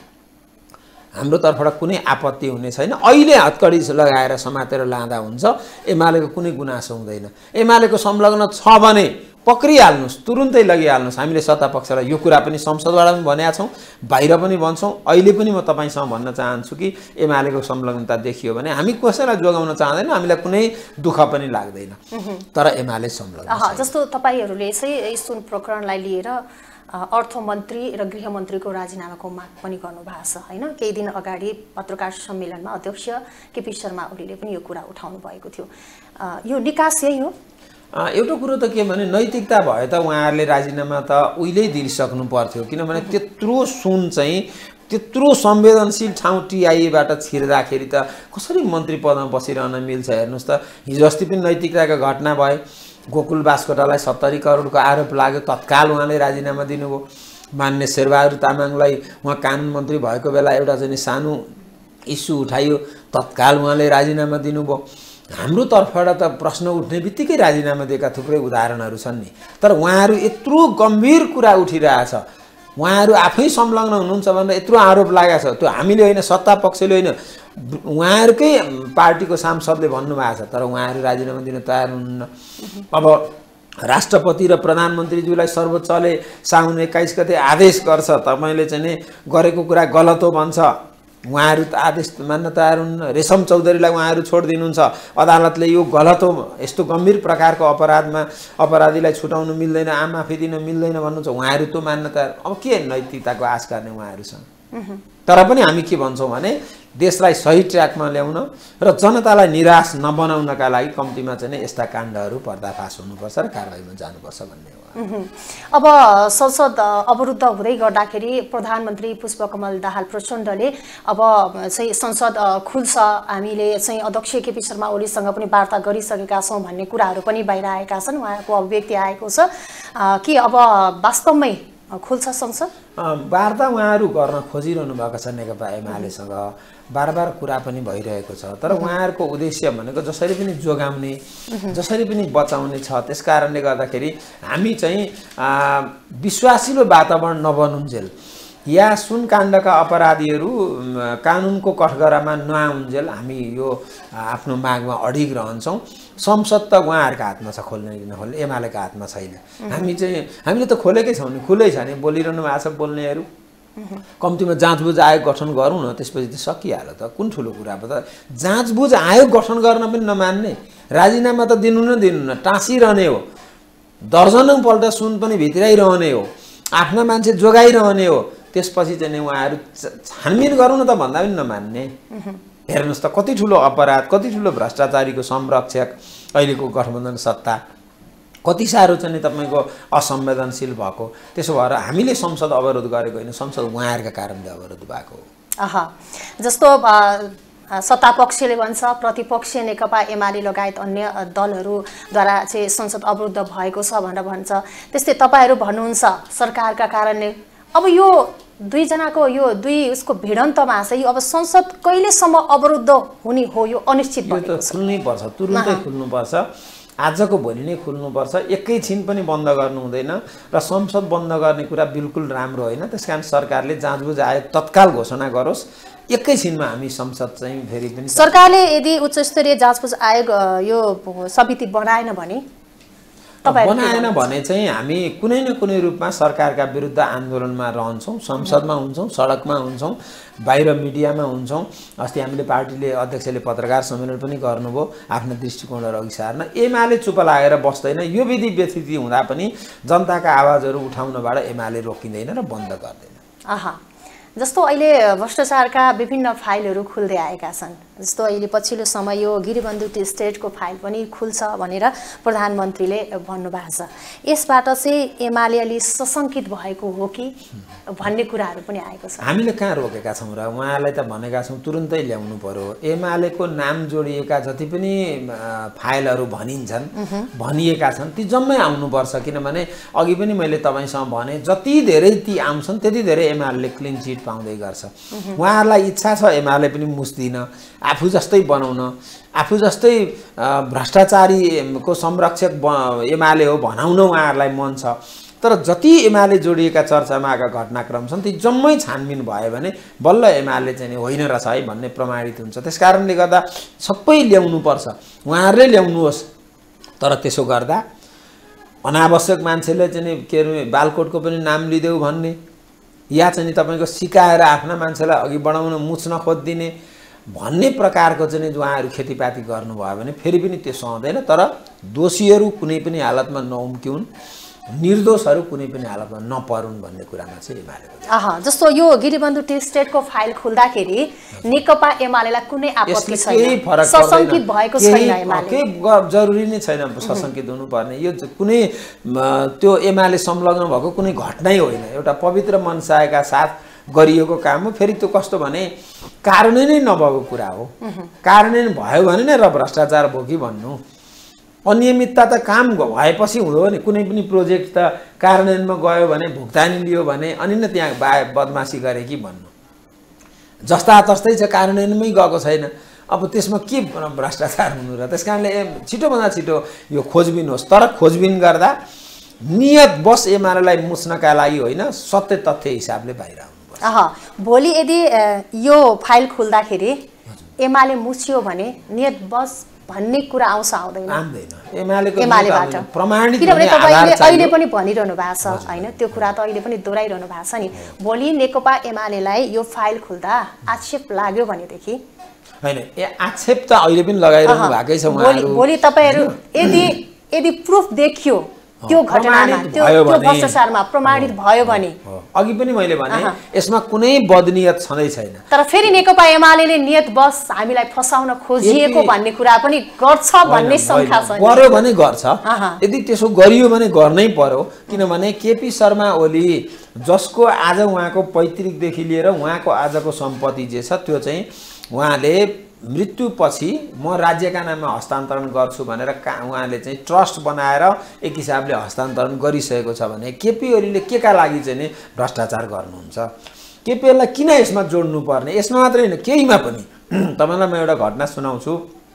हाम्रो तर्फबाट कुनै आपत्ति हुने छैन अहिले हतकडी लगाएर समातेर लाँदा हुन्छ एमालेको कुनै गुनासो हुँदैन एमालेको संलग्न छ भने पक्रिहाल्नुस् तुरुन्तै लगिहाल्नुस् हामीले सत्ता पक्षलाई यो कुरा पनि संसदबाट पनि भनेका छौँ बाहिर पनि भन्छौँ अहिले पनि म तपाईँसँग भन्न चाहन्छु कि एमालेको संलग्नता देखियो भने हामी कसैलाई जोगाउन चाहँदैन हामीलाई कुनै दुःख पनि लाग्दैन तर एमाले संलग्न जस्तो तपाईँहरूले चाहिँ सुन प्रकरणलाई लिएर अर्थमन्त्री र गृहमन्त्रीको राजीनामाको माग पनि गर्नुभएको छ हैन केही दिन अगाडि पत्रकार सम्मेलनमा अध्यक्ष केपी शर्मा ओलीले पनि यो कुरा उठाउनु भएको थियो यो निकास यही हो एउटा कुरो त के भने नैतिकता भए त उहाँहरूले राजीनामा त उहिल्यै दिइसक्नु पर्थ्यो किनभने त्यत्रो सुन चाहिँ त्यत्रो संवेदनशील ठाउँ टिआइएबाट छिर्दाखेरि त कसरी मन्त्री पदमा बसिरहन मिल्छ हेर्नुहोस् त हिजो अस्ति पनि नैतिकताका घटना भए गोकुल बास्कोटालाई सत्तरी करोडको आरोप लाग्यो तत्काल उहाँले राजीनामा दिनुभयो मान्य शेरबहादुर तामाङलाई उहाँ कानुन मन्त्री भएको बेला एउटा चाहिँ सानो इस्यु उठाइयो तत्काल उहाँले राजीनामा दिनुभयो हाम्रो तर्फबाट त प्रश्न उठ्ने बित्तिकै राजीनामा दिएका थुप्रै उदाहरणहरू छन् नि तर उहाँहरू यत्रो गम्भीर कुरा उठिरहेछ उहाँहरू आफै संलग्न हुनुहुन्छ भनेर यत्रो आरोप लागेको छ त्यो हामीले होइन सत्ता पक्षले होइन उहाँहरूकै पार्टीको सांसदले भन्नुभएको छ तर उहाँहरू राजीनामा दिन तयार हुनुहुन्न अब राष्ट्रपति र प्रधानमन्त्रीज्यूलाई सर्वोच्चले साउन एक्काइस गते आदेश गर्छ तपाईँले चाहिँ नि गरेको कुरा गलत हो भन्छ उहाँहरू त आदेश मान्न तयार हुनुहुन्न रेशम चौधरीलाई उहाँहरू छोडिदिनुहुन्छ अदालतले यो गलत हो यस्तो गम्भीर प्रकारको अपराधमा अपराधीलाई छुटाउनु मिल्दैन आम माफी दिन मिल्दैन भन्नुहुन्छ उहाँहरू त मान्न तयार अब के नैतिकताको आश गर्ने उहाँहरूसँग तर पनि हामी के भन्छौँ भने देशलाई सही ट्र्याकमा ल्याउन र जनतालाई निराश नबनाउनका लागि कम्तीमा चाहिँ यस्ता काण्डहरू पर्दाफास हुनुपर्छ र कारबाहीमा जानुपर्छ भन्ने हो। अब संसद अवरुद्ध हुँदै गर्दाखेरि प्रधानमन्त्री पुष्पकमल दाहाल प्रचण्डले अब चाहिँ संसद खुल्छ, हामीले चाहिँ अध्यक्ष केपी शर्मा ओलीसँग पनि वार्ता गरिसकेका छौँ भन्ने कुराहरू पनि बाहिर आएका छन्, उहाँको अभिव्यक्ति आएको छ कि अब वास्तवमै खुल्छ संसद? वार्ता उहाँहरू गर्न खोजिरहनु भएको छ नेकपा एमालेसँग, बार बार कुरा पनि भइरहेको छ, तर उहाँहरूको उद्देश्य भनेको जसरी पनि जोगाउने जसरी पनि बचाउने छ। त्यस कारणले गर्दाखेरि हामी चाहिँ विश्वासिलो वातावरण नबनुन्जेल या सुनकाण्डका अपराधीहरू कानुनको कठघरामा नआउन्जेल हामी यो आफ्नो मागमा अडिग रहन्छौँ। संसद त उहाँहरूको हातमा छ, खोल्ने कि नखोल्ने एमालेको हातमा छैन। हामी चाहिँ हामीले त खोलेकै छौँ नि, खुलै छ नि, बोलिरहनु भएको छ बोल्नेहरू। कम्तीमा जाँचबुझ आयोग गठन गरौँ न, त्यसपछि त सकिहाल्यो त, कुन ठुलो कुरा अब त। जाँचबुझ आयोग गठन गर्न पनि नमान्ने, राजीनामा त दिनु न दिनु न, टाँसिरहने हो, दर्जनौँपल्ट सुन पनि भित्राइरहने हो, आफ्ना मान्छे जोगाइरहने हो, त्यसपछि चाहिँ उहाँहरू छानबिन गरौँ न त भन्दा पनि नमान्ने। हेर्नुहोस् त कति ठुलो अपराध, कति ठुलो भ्रष्टाचारीको संरक्षक अहिलेको गठबन्धन सत्ता, कति साह्रो चाहिँ तपाईँको असंवेदनशील भएको। त्यसो भएर हामीले संसद अवरोध गरेको होइन, संसद उहाँहरूका कारणले अवरोध भएको हो। आहा, जस्तो सत्तापक्षले भन्छ, प्रतिपक्ष नेकपा एमाले लगायत अन्य दलहरूद्वारा चाहिँ संसद अवरुद्ध भएको छ भनेर भन्छ, त्यस्तै तपाईँहरू भन्नुहुन्छ सरकारका कारणले। अब यो दुईजनाको यो दुई उसको भिडन्तमा चाहिँ अब संसद कहिलेसम्म अवरुद्ध हुने हो, यो अनिश्चित बनेको छ। खुल्नै पर्छ, तुरुन्तै खुल्नुपर्छ, आजको भोलि नै खुल्नुपर्छ, एकैछिन पनि बन्द गर्नु हुँदैन र संसद बन्द गर्ने कुरा बिल्कुल राम्रो होइन। त्यसकारण सरकारले जाँचबुझ आयोग तत्काल घोषणा गरोस्, एकैछिनमा हामी संसद चाहिँ फेरि पनि। सरकारले यदि उच्चस्तरीय जाँचबुझ आयोग यो समिति बनाएन भने बनाएन भने चाहिँ हामी कुनै न कुनै रूपमा सरकारका विरुद्ध आन्दोलनमा रहन्छौँ, संसदमा हुन्छौँ, सडकमा हुन्छौँ, बाहिर मिडियामा हुन्छौँ। अस्ति हामीले पार्टीले अध्यक्षले पत्रकार सम्मेलन पनि गर्नुभयो आफ्ना दृष्टिकोणहरू अघि सार्न। एमाले चुप लागेर बस्दैन, यो विधि व्यतिथि हुँदा पनि जनताका आवाजहरू उठाउनबाट एमाले रोकिँदैन र बन्द गर्दैन। आहा, जस्तो अहिले भ्रष्टाचारका विभिन्न फाइलहरू खुल्दै आएका छन्, जस्तो अहिले पछिल्लो समय यो गिरिबन्धु टी स्टेटको फाइल पनि खुल्छ भनेर प्रधानमन्त्रीले भन्नुभएको छ। यसबाट चाहिँ एमाले अलि सशङ्कित भएको हो कि भन्ने कुराहरू पनि आएको छ। हामीले कहाँ रोकेका छौँ र, उहाँलाई त भनेका छौँ तुरुन्तै ल्याउनु पर्यो। एमालेको नाम जोडिएका जति पनि फाइलहरू भनिन्छन् भनिएका छन् ती जम्मै आउनुपर्छ, किनभने अघि पनि मैले तपाईँसँग भने जति धेरै ती आउँछन् त्यति धेरै एमाले क्लिन चिट पाउँदै गर्छ। उहाँहरूलाई इच्छा छ एमाले पनि मुस्दिन, आफू जस्तै बनाउन, आफू जस्तै भ्रष्टाचारीको संरक्षक एमाले हो भनाउन उहाँहरूलाई मन छ। तर जति एमाले जोडिएका चर्चामा आएका घटनाक्रम छन् ती जम्मै छानबिन भयो भने बल्ल एमाले चाहिँ होइन रहेछ है भन्ने प्रमाणित हुन्छ। त्यस कारणले गर्दा सबै ल्याउनुपर्छ, उहाँहरूले ल्याउनुहोस्। तर त्यसो गर्दा अनावश्यक मान्छेले चाहिँ के अरे बालकोटको पनि नाम लिदेऊ भन्ने, या चाहिँ तपाईँको सिकाएर आफ्ना मान्छेलाई अघि बढाउन मुच्न खोजिदिने भन्ने प्रकारको चाहिँ उहाँहरू खेतीपाती गर्नुभयो भने फेरि पनि त्यो सहँदैन। तर दोषीहरू कुनै पनि हालतमा नउम्क्युन्, निर्दोषहरू कुनै पनि हालतमा नपरुन् भन्ने कुरामा चाहिँ एमालेको। आहा, जस्तो यो गिरिबन्धु टी स्टेटको फाइल खुल्दाखेरि नेकपा एमालेलाई कुनै आपत्ति छैन, सशङ्कित भएको छैन, एमाले केही जरुरी नै छैन सशङ्कित हुनुपर्ने। यो कुनै त्यो एमाले संलग्न भएको कुनै घटनै होइन, एउटा पवित्र मनसायका साथ गरिएको काम हो। फेरि त्यो कस्तो भने कार्यान्वयन नै नभएको कुरा हो, कार्यान्वयन भयो भने नै र भ्रष्टाचार भयो कि भन्नु। अनियमितता त काम भएपछि हुँदो नि, कुनै पनि प्रोजेक्ट त कार्यान्वयनमा गयो भने भुक्तानी लियो भने अनि नै त्यहाँ बा बदमासी गरे कि भन्नु। जस्ता तस्तै छ, कार्यान्वयनमै गएको छैन, अब त्यसमा के भ्रष्टाचार हुनु र। त्यस कारणले छिटोभन्दा छिटो यो खोजबिन होस्, तर खोजबिन गर्दा नियत बस एमालेलाई मुच्नका लागि होइन, सत्य तथ्य हिसाबले बाहिर आउनुपर्छ। अह, भोलि यदि यो फाइल खुल्दाखेरि एमाले मुछियो भने नियत बस भन्ने कुरा आउँछ आउँदैन? आउँदैन, एमालेको एमालेबाट प्रमाणित। किनभने तपाईँले अहिले पनि भनिरहनु भएको छ होइन, त्यो कुरा त अहिले पनि दोहोऱ्याइरहनु भएको छ नि। भोलि नेकपा एमालेलाई यो फाइल खुल्दा आक्षेप लाग्यो भनेदेखि होइन, ए आक्षेप त अहिले पनि लगाइरहनु भएकै छ उहाँहरू। भोलि तपाईँहरू यदि यदि प्रुफ देखियो त्यो घटनामा त्यो त्यो भ्रष्टाचारमा प्रमाणित भयो भने अघि पनि मैले भने यसमा कुनै बदनियत छँदै छैन। तर फेरि नेकपा एमाले नियत बस हामीलाई फसाउन खोजिएको भन्ने कुरा पनि गर्छ भन्ने शंका छ। गर्यो भने गर्छ, यदि त्यसो गरियो भने गर्नै पर्यो। किनभने केपी शर्मा ओली जसको आज उहाँको पैतृकदेखि लिएर उहाँको आजको सम्पत्ति जे छ त्यो चाहिँ उहाँले मृत्युपछि म राज्यका नाममा हस्तान्तरण गर्छु भनेर का उहाँले चाहिँ ट्रस्ट बनाएर एक हिसाबले हस्तान्तरण गरिसकेको छ भने केपी ओलीले के का लागि चाहिँ नि भ्रष्टाचार गर्नुहुन्छ? केपी ओलीलाई किन यसमा जोड्नु पर्ने? यसमा मात्रै होइन, केहीमा पनि। तपाईँलाई म एउटा घटना सुनाउँछु।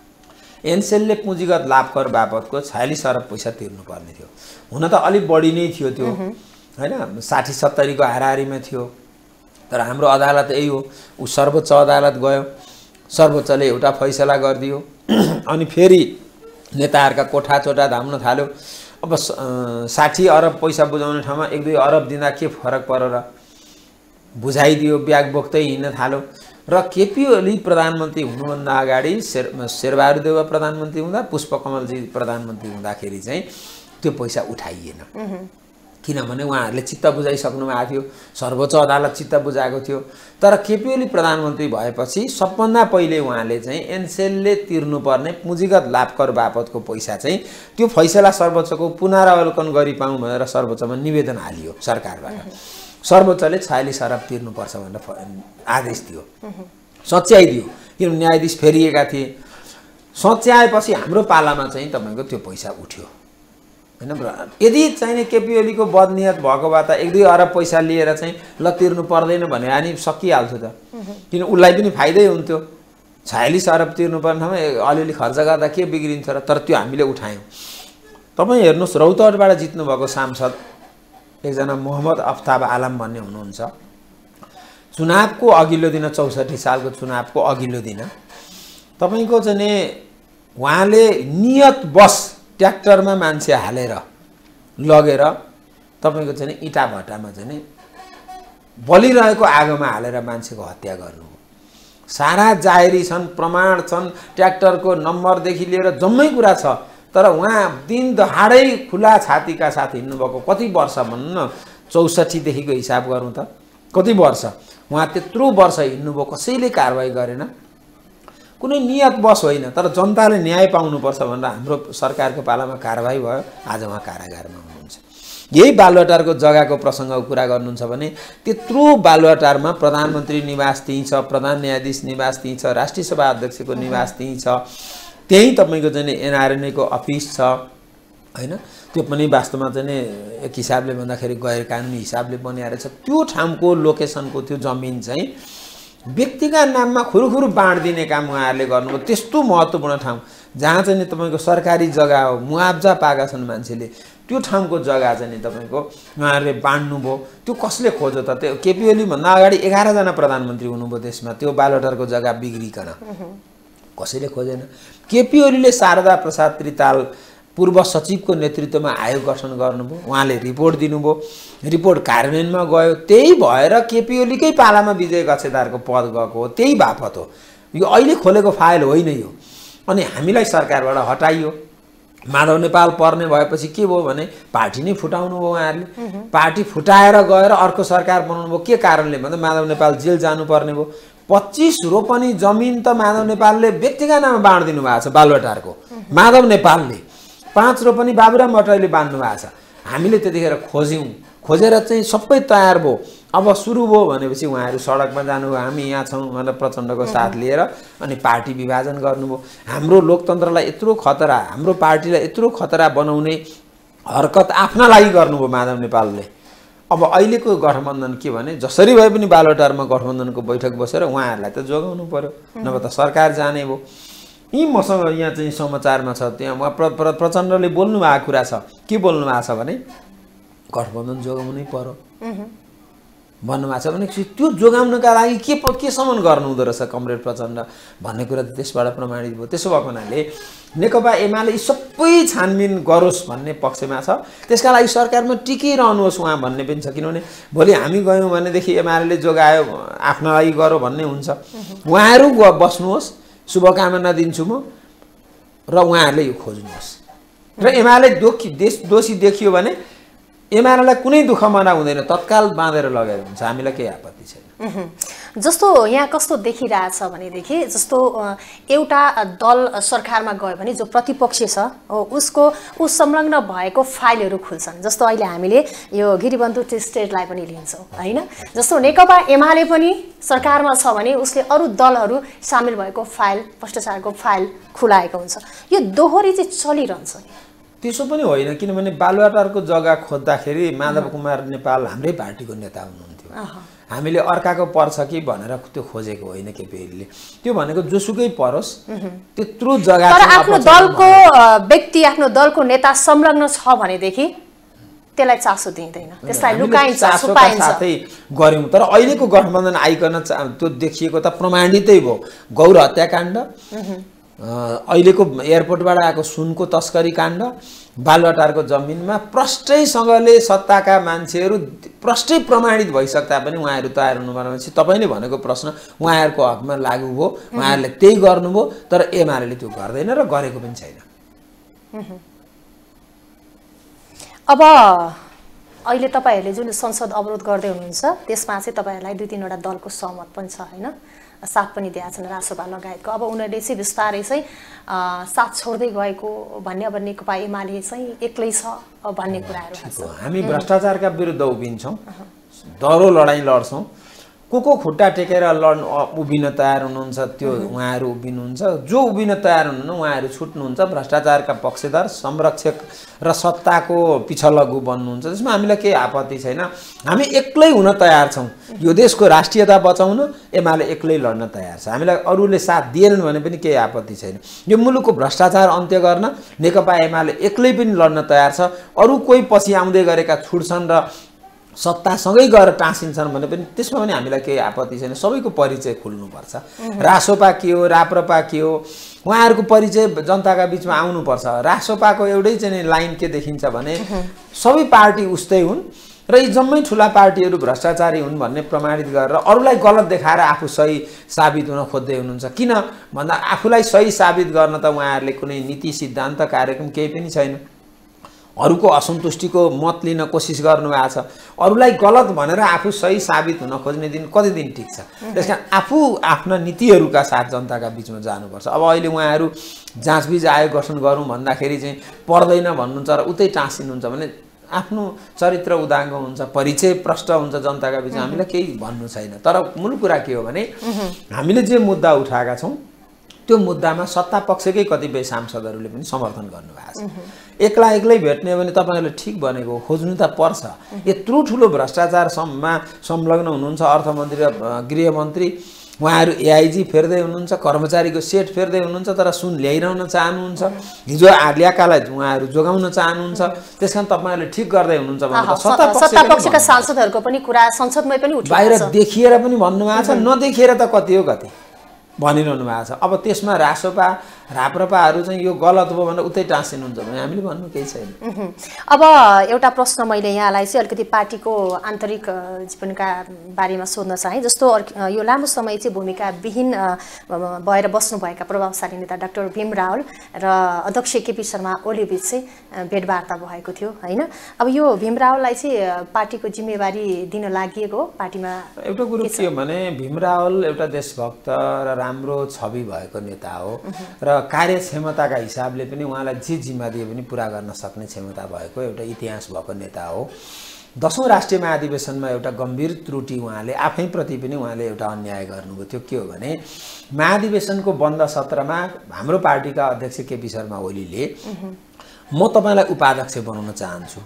एनसेलले पुँजीगत लाभ कर बापतको छयालिस अरब पैसा तिर्नुपर्ने थियो। हुन त अलिक बढी नै थियो त्यो, होइन, साठी सत्तरीको हाराहारीमा थियो। तर हाम्रो अदालत यही हो, ऊ सर्वोच्च अदालत गयो, सर्वोच्चले एउटा फैसला गरिदियो। अनि फेरि नेताहरूका कोठा चोठा धाम्न थाल्यो। अब साठी अरब पैसा बुझाउने ठाउँमा एक दुई अरब दिँदा के फरक पर्यो र बुझाइदियो, ब्याग बोक्दै हिँड्न थाल्यो। र केपी ओली प्रधानमन्त्री हुनुभन्दा अगाडि शेर शेरबहादुर देउवा प्रधानमन्त्री हुँदा, पुष्पकमलजी प्रधानमन्त्री हुँदाखेरि चाहिँ त्यो पैसा उठाइएन। किनभने उहाँहरूले चित्त बुझाइसक्नु भएको थियो, सर्वोच्च अदालत चित्त बुझाएको थियो। तर केपी ओली प्रधानमन्त्री भएपछि सबभन्दा पहिले उहाँले चाहिँ एनसेलले तिर्नुपर्ने पुँजीगत लाभ कर बापतको पैसा चाहिँ त्यो फैसला सर्वोच्चको पुनरावलोकन गरिपाउँ भनेर सर्वोच्चमा निवेदन हालियो सरकारबाट। सर्वोच्चले छयालिस अरब तिर्नुपर्छ भनेर आदेश दियो, सच्याइदियो। किन न्यायाधीश फेरिएका थिए। सच्याएपछि हाम्रो पालामा चाहिँ तपाईँको त्यो पैसा उठ्यो, होइन। यदि चाहिँ केपी ओलीको बदनियत भएको भए त एक दुई अरब पैसा लिएर चाहिँ ल तिर्नु पर्दैन भने अनि सकिहाल्थ्यो त। किन उसलाई पनि फाइदै हुन्थ्यो। छयालिस अरब तिर्नुपर्ने ठाउँमा अलिअलि खर्च गर्दा के बिग्रिन्छ र? तर त्यो हामीले उठायौँ। तपाईँ हेर्नुहोस्, रौतहटबाट जित्नुभएको सांसद एकजना मोहम्मद अफ्ताब आलम भन्ने हुनुहुन्छ। चुनावको अघिल्लो दिन, चौसठी सालको चुनावको अघिल्लो दिन तपाईँको चाहिँ उहाँले नियत बस ट्र्याक्टरमा मान्छे हालेर लगेर तपाईँको चाहिँ इँटा भट्टामा चाहिँ बलिरहेको आगोमा हालेर मान्छेको हत्या गर्नु। सारा जाहेरी छन्, प्रमाण छन्, ट्र्याक्टरको नम्बरदेखि लिएर जम्मै कुरा छ। तर उहाँ दिन दहाडै खुला छातीका साथ हिँड्नुभएको कति वर्ष भन्नु न? चौसठीदेखिको हिसाब गरौँ त कति वर्ष उहाँ त्यत्रो वर्ष हिँड्नुभयो, कसैले कारवाही गरेन। कुनै नियत बस होइन, तर जनताले न्याय पाउनुपर्छ भनेर हाम्रो सरकारको पालामा कारवाही भयो। आज उहाँ कारागारमा हुनुहुन्छ। यही बालुवाटारको जग्गाको प्रसङ्गको कुरा गर्नुहुन्छ भने त्यत्रो बालुवाटारमा प्रधानमन्त्री निवास त्यहीँ छ, प्रधान न्यायाधीश निवास त्यहीँ छ, राष्ट्रिय सभा अध्यक्षको निवास त्यहीँ छ, त्यहीँ तपाईँको चाहिँ एनआरएनएको अफिस छ, होइन। त्यो पनि वास्तवमा चाहिँ एक हिसाबले भन्दाखेरि गैर कानुनी हिसाबले बनाएर छ। त्यो ठाउँको लोकेसनको त्यो जमिन चाहिँ व्यक्तिका नाममा खुरुखुरु बाँडिदिने काम उहाँहरूले गर्नुभयो। त्यस्तो महत्त्वपूर्ण ठाउँ जहाँ चाहिँ तपाईँको सरकारी जग्गा हो, मुआब्जा पाएका छन् मान्छेले, त्यो ठाउँको जग्गा चाहिँ तपाईँको उहाँहरूले बाँड्नुभयो। त्यो कसले खोज्यो त? त्यो केपी ओलीभन्दा अगाडि एघारजना प्रधानमन्त्री हुनुभयो देशमा, त्यो बालुवाटारको जग्गा बिग्रिकन कसैले खोजेन। केपी ओलीले शारदा प्रसाद त्रिताल पूर्व सचिवको नेतृत्वमा आयोग गठन गर्नुभयो, उहाँले रिपोर्ट दिनुभयो, रिपोर्ट कार्यान्वयनमा गयो। त्यही भएर केपी ओलीकै पालामा विजय गच्छेदारको पद गएको हो, त्यही बापत हो। यो अहिले खोलेको फाइल होइन यो। अनि हामीलाई सरकारबाट हटाइयो। माधव नेपाल पर्ने भएपछि के भयो भने पार्टी नै फुटाउनु भयो उहाँहरूले। पार्टी फुटाएर गएर अर्को सरकार बनाउनु भयो। के कारणले भन्दा माधव नेपाल जेल जानुपर्ने भयो। पच्चिस रोपनी जमिन त माधव नेपालले व्यक्तिगत नाममा बाँडिदिनु भएको छ बालुवाटारको। माधव नेपालले पाँच रोपनी बाबुराम भट्टराईले बाँध्नु भएको छ। हामीले त्यतिखेर खोज्यौँ, खोजेर चाहिँ सबै तयार भयो। अब सुरु भयो भनेपछि उहाँहरू सडकमा जानुभयो, हामी यहाँ छौँ भनेर प्रचण्डको साथ लिएर अनि पार्टी विभाजन गर्नुभयो। हाम्रो लोकतन्त्रलाई यत्रो खतरा, हाम्रो पार्टीलाई यत्रो खतरा बनाउने हरकत आफ्ना लागि गर्नुभयो माधव नेपालले। अब अहिलेको गठबन्धन के भने जसरी भए पनि बालुवाटारमा गठबन्धनको बैठक बसेर उहाँहरूलाई त जोगाउनु पर्यो, नभए त सरकार जाने भयो। यी मसँग यहाँ चाहिँ समाचारमा छ, त्यहाँ उहाँ प्र प्र प्रचण्डले बोल्नु भएको कुरा छ। के बोल्नु भएको छ भने गठबन्धन जोगाउनै पर्यो भन्नुभएको छ। भने त्यो जोगाउनका लागि के केसम्म गर्नुहुँदो रहेछ कमरेड प्रचण्ड भन्ने कुरा त त्यसबाट प्रमाणित भयो। त्यसो भएको हुनाले नेकपा एमाले यी सबै छानबिन गरोस् भन्ने पक्षमा छ। त्यसका लागि सरकारमा टिकिरहनुहोस् उहाँ भन्ने पनि छ। किनभने भोलि हामी गयौँ भनेदेखि एमाले जोगायो आफ्नो लागि गरौँ भन्ने हुन्छ। उहाँहरू बस्नुहोस्, शुभकामना दिन्छु म, र उहाँहरूले यो खोज्नुहोस्। र एमाले दोषी देश दोषी देखियो भने एमालेलाई कुनै दुःख मना हुँदैन, तत्काल बाँधेर लगेर हुन्छ, हामीलाई केही आपत्ति छैन। जस्तो यहाँ कस्तो देखिरहेछ भनेदेखि जस्तो एउटा दल सरकारमा गयो भने जो प्रतिपक्षी छ उसको उस संलग्न भएको फाइलहरू खुल्छन्। जस्तो अहिले हामीले यो गिरिबन्धु टी स्टेटलाई पनि लिन्छौँ होइन, जस्तो नेकपा एमाले पनि सरकारमा छ भने उसले अरू दलहरू सामेल भएको फाइल भ्रष्टाचारको फाइल खुलाएको हुन्छ। यो दोहोरी चाहिँ चलिरहन्छ। त्यसो पनि होइन, किनभने बालुवाटारको जग्गा खोज्दाखेरि माधव कुमार नेपाल हाम्रै पार्टीको नेता हुनुहुन्थ्यो। हामीले अर्काको पर्छ कि भनेर त्यो खोजेको होइन केपी ओलीले। त्यो भनेको जोसुकै परोस् त्यत्रो जग्गा तर आफ्नो दलको व्यक्ति आफ्नो दलको नेता संलग्न छ भनेदेखि त्यसलाई चासो दिँदैन, त्यसलाई लुकाइन्छ, छुपाइन्छ। साथै गर्यौं, तर अहिलेको गठबन्धन आइकन त्यो देखिएको त प्रमाणितै भयो। गौर हत्याकाण्ड, अहिलेको एयरपोर्टबाट आएको सुनको तस्करी काण्ड, बालुवाटारको जमिनमा प्रष्टैसँगले सत्ताका मान्छेहरू प्रष्टै प्रमाणित भइसक्दा पनि उहाँहरू तयार हुनु भनेपछि तपाईँले भनेको प्रश्न उहाँहरूको हकमा लागू भयो, उहाँहरूले त्यही गर्नुभयो। तर एमाले त्यो गर्दैन र गरेको पनि छैन। अब अहिले तपाईँहरूले जुन संसद अवरोध गर्दै हुनुहुन्छ त्यसमा चाहिँ तपाईँहरूलाई दुई तिनवटा दलको सहमत पनि छ होइन, साथ पनि दिएका छन् रासोपा लगायतको। अब उनीहरूले चाहिँ बिस्तारै चाहिँ साथ छोड्दै गएको भन्ने अब नेकपा एमाले चाहिँ एक्लै छ भन्ने कुराहरू छ। हामी भ्रष्टाचारका विरुद्ध उभिन्छौँ, दह्रो लडाइँ लड्छौँ। को को खुट्टा टेकेर लड्नु उभिन तयार हुनुहुन्छ त्यो उहाँहरू उभिनुहुन्छ, जो उभिन तयार हुनुहुन्न उहाँहरू छुट्नुहुन्छ। भ्रष्टाचारका पक्षधर, संरक्षक र सत्ताको पिछलगु बन्नुहुन्छ, त्यसमा हामीलाई केही आपत्ति छैन। हामी एक्लै हुन तयार छौँ। यो देशको राष्ट्रियता बचाउन एमाले एक्लै लड्न तयार छ। हामीलाई अरूले साथ दिएनन् भने पनि केही आपत्ति छैन। यो मुलुकको भ्रष्टाचार अन्त्य गर्न नेकपा एमाले एक्लै पनि लड्न तयार छ। अरू कोही पछि आउँदै गरेका छुट्छन् र सत्तासँगै गएर टाँसिन्छन् भने पनि त्यसमा पनि हामीलाई केही आपत्ति छैन। सबैको परिचय खुल्नुपर्छ। रासोपा के हो, राप्रपा के हो, उहाँहरूको परिचय जनताका बिचमा आउनुपर्छ। रासोपाको एउटै चाहिँ लाइन के देखिन्छ भने सबै पार्टी उस्तै हुन् र यी जम्मै ठुला पार्टीहरू भ्रष्टाचारी हुन् भन्ने प्रमाणित गरेर अरूलाई गलत देखाएर आफू सही साबित हुन खोज्दै हुनुहुन्छ। किन भन्दा आफूलाई सही साबित गर्न त उहाँहरूले कुनै नीति सिद्धान्त कार्यक्रम केही पनि छैन। अरूको असन्तुष्टिको मत लिन कोसिस गर्नुभएको छ। अरूलाई गलत भनेर आफू सही साबित हुन खोज्ने दिन कति दिन टिक्छ। त्यसकारण आफू आफ्ना नीतिहरूका साथ जनताका बिचमा जानुपर्छ। अब अहिले उहाँहरू जाँचबिज आयोग गठन गरौँ भन्दाखेरि चाहिँ पर्दैन भन्नुहुन्छ र उतै टाँसिनुहुन्छ भने आफ्नो चरित्र उदाङ्ग हुन्छ, परिचय प्रष्ट हुन्छ जनताका बिचमा। हामीलाई केही भन्नु छैन। तर मूल कुरा के हो भने हामीले जे मुद्दा उठाएका छौँ त्यो मुद्दामा सत्ता पक्षकै कतिपय सांसदहरूले पनि समर्थन गर्नुभएको छ। एक्ला एक्लै भेट्ने भने तपाईँहरूले ठिक भनेको खोज्नु त पर्छ। यत्रो ठुलो भ्रष्टाचारमा संलग्न हुनुहुन्छ अर्थमन्त्री र गृहमन्त्री, उहाँहरू एआइजी फेर्दै हुनुहुन्छ, कर्मचारीको सेट फेर्दै हुनुहुन्छ, तर सुन ल्याइरहन चाहनुहुन्छ, हिजो ल्याकालाई उहाँहरू जोगाउन चाहनुहुन्छ। त्यसकारण तपाईँहरूले ठिक गर्दै हुनुहुन्छ भने सत्ता पक्षका सांसदहरूको पनि कुरा संसदमै पनि उठिरहेको छ। बाहिर देखिएर पनि भन्नुभएको छ, नदेखिएर त कति हो कति भनिरहनु भएको छ। अब त्यसमा रासोपा राप्रपाहरू चाहिँ यो गलत हो भनेर उतै टाँसिनुहुन्छ भने हामीले भन्नु केही छैन। अब एउटा प्रश्न मैले यहाँलाई चाहिँ अलिकति पार्टीको आन्तरिक जीवनका बारेमा सोध्न चाहेँ। जस्तो यो लामो समय चाहिँ भूमिका विहीन भएर बस्नुभएका प्रभावशाली नेता डाक्टर भीम रावल र अध्यक्ष केपी शर्मा ओली बिच चाहिँ भेटवार्ता भएको थियो होइन। अब यो भीम रावललाई चाहिँ पार्टीको जिम्मेवारी दिन लागि पार्टीमा एउटा कुरो के हो भने भीम रावल एउटा देशभक्त र राम्रो छवि भएको नेता हो र कार्यक्षमताका हिसाबले पनि उहाँलाई जे जिम्मा दिए पनि पुरा गर्न सक्ने क्षमता भएको एउटा इतिहास भएको नेता हो। दशौं राष्ट्रिय महाधिवेशनमा एउटा गम्भीर त्रुटि उहाँले आफैप्रति पनि उहाँले एउटा अन्याय गर्नुभयो। त्यो के हो भने महाधिवेशनको बन्द सत्रमा हाम्रो पार्टीका अध्यक्ष केपी शर्मा ओलीले म तपाईलाई उपाध्यक्ष बनाउन चाहन्छु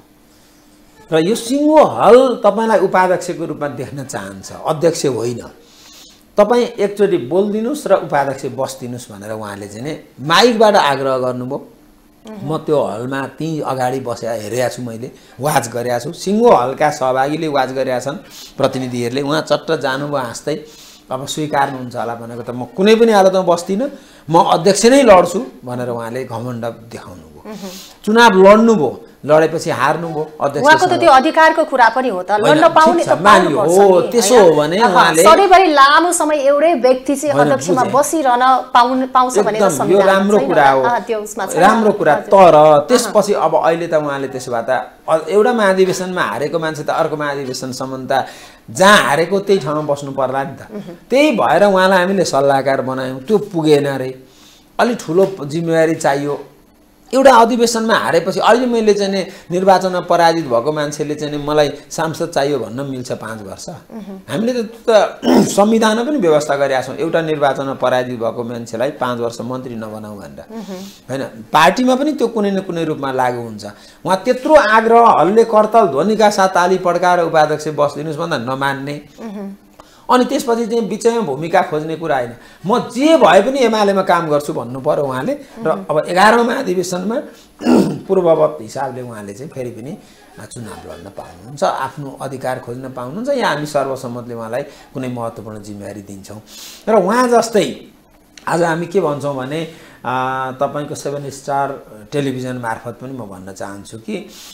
र यो सिङ्गो हल तपाईलाई उपाध्यक्षको रूपमा देख्न चाहन्छ, अध्यक्ष होइन। तपाईँ एकचोटि बोलिदिनुस् र उपाध्यक्ष बस्दिनुस् भनेर उहाँले चाहिँ माइकबाट आग्रह गर्नुभयो। म त्यो हलमा ती अगाडि बसेर हेरेको छु, मैले वाच गरेको छु। सिङ्गो हलका सहभागीले वाच गरेका छन्, प्रतिनिधिहरूले। उहाँ चट्ट जानुभयो हाँस्दै, अब स्वीकार्नुहुन्छ होला भनेको त म कुनै पनि हालतमा बस्दिनँ, म अध्यक्ष नै लड्छु भनेर उहाँले घमण्ड देखाउनु भयो। चुनाव लड्नुभयो, लडेपछि हार्नुभयो, अध्यक्ष उहाँको त त्यो अधिकारको कुरा पनि हो त, लड्न पाउने त पाउनुपर्छ हो। त्यसो हो भने उहाँले सधैँभरि लामो समय एउटै व्यक्ति चाहिँ अध्यक्षमा बसिरहन पाउनु पाउँछ भनेर संविधानमा यो राम्रो कुरा हो, राम्रो कुरा। तर त्यसपछि अब अहिले त उहाँले त्यसो भए त एउटा महाधिवेशनमा हारेको मान्छे त अर्को महाधिवेशनसम्म त जहाँ हारेको त्यही ठाउँमा बस्नु पर्ला नि त। त्यही भएर उहाँलाई हामीले सल्लाहकार बनायौँ, त्यो पुगेन रे, अलि ठुलो जिम्मेवारी चाहियो। एउटा अधिवेशनमा हारेपछि अहिले मैले चाहिँ नि निर्वाचनमा पराजित भएको मान्छेले चाहिँ मलाई सांसद चाहियो भन्न मिल्छ पाँच वर्ष? हामीले त संविधानमा पनि व्यवस्था गरेका छौँ एउटा निर्वाचनमा पराजित भएको मान्छेलाई पाँच वर्ष मन्त्री नबनाऊ भनेर, होइन? पार्टीमा पनि त्यो कुनै न कुनै रूपमा लागू हुन्छ। उहाँ त्यत्रो आग्रह हल्ले करतल ध्वनिका साथ ताली पड्काएर उपाध्यक्ष बस्दिनुहोस् भन्दा नमान्ने, अनि त्यसपछि चाहिँ बिचैमा भूमिका खोज्ने कुरा होइन। म जे भए पनि एमालेमा काम गर्छु भन्नु पर्यो उहाँले। र अब एघारौँ अधिवेशनमा पूर्ववत हिसाबले उहाँले चाहिँ फेरि पनि चुनाव लड्न पाउनुहुन्छ, आफ्नो अधिकार खोज्न पाउनुहुन्छ, या हामी सर्वसम्मतले उहाँलाई कुनै महत्त्वपूर्ण जिम्मेवारी दिन्छौँ। र उहाँ जस्तै आज हामी के भन्छौँ भने तपाईँको सेभेन स्टार टेलिभिजन मार्फत पनि म भन्न चाहन्छु कि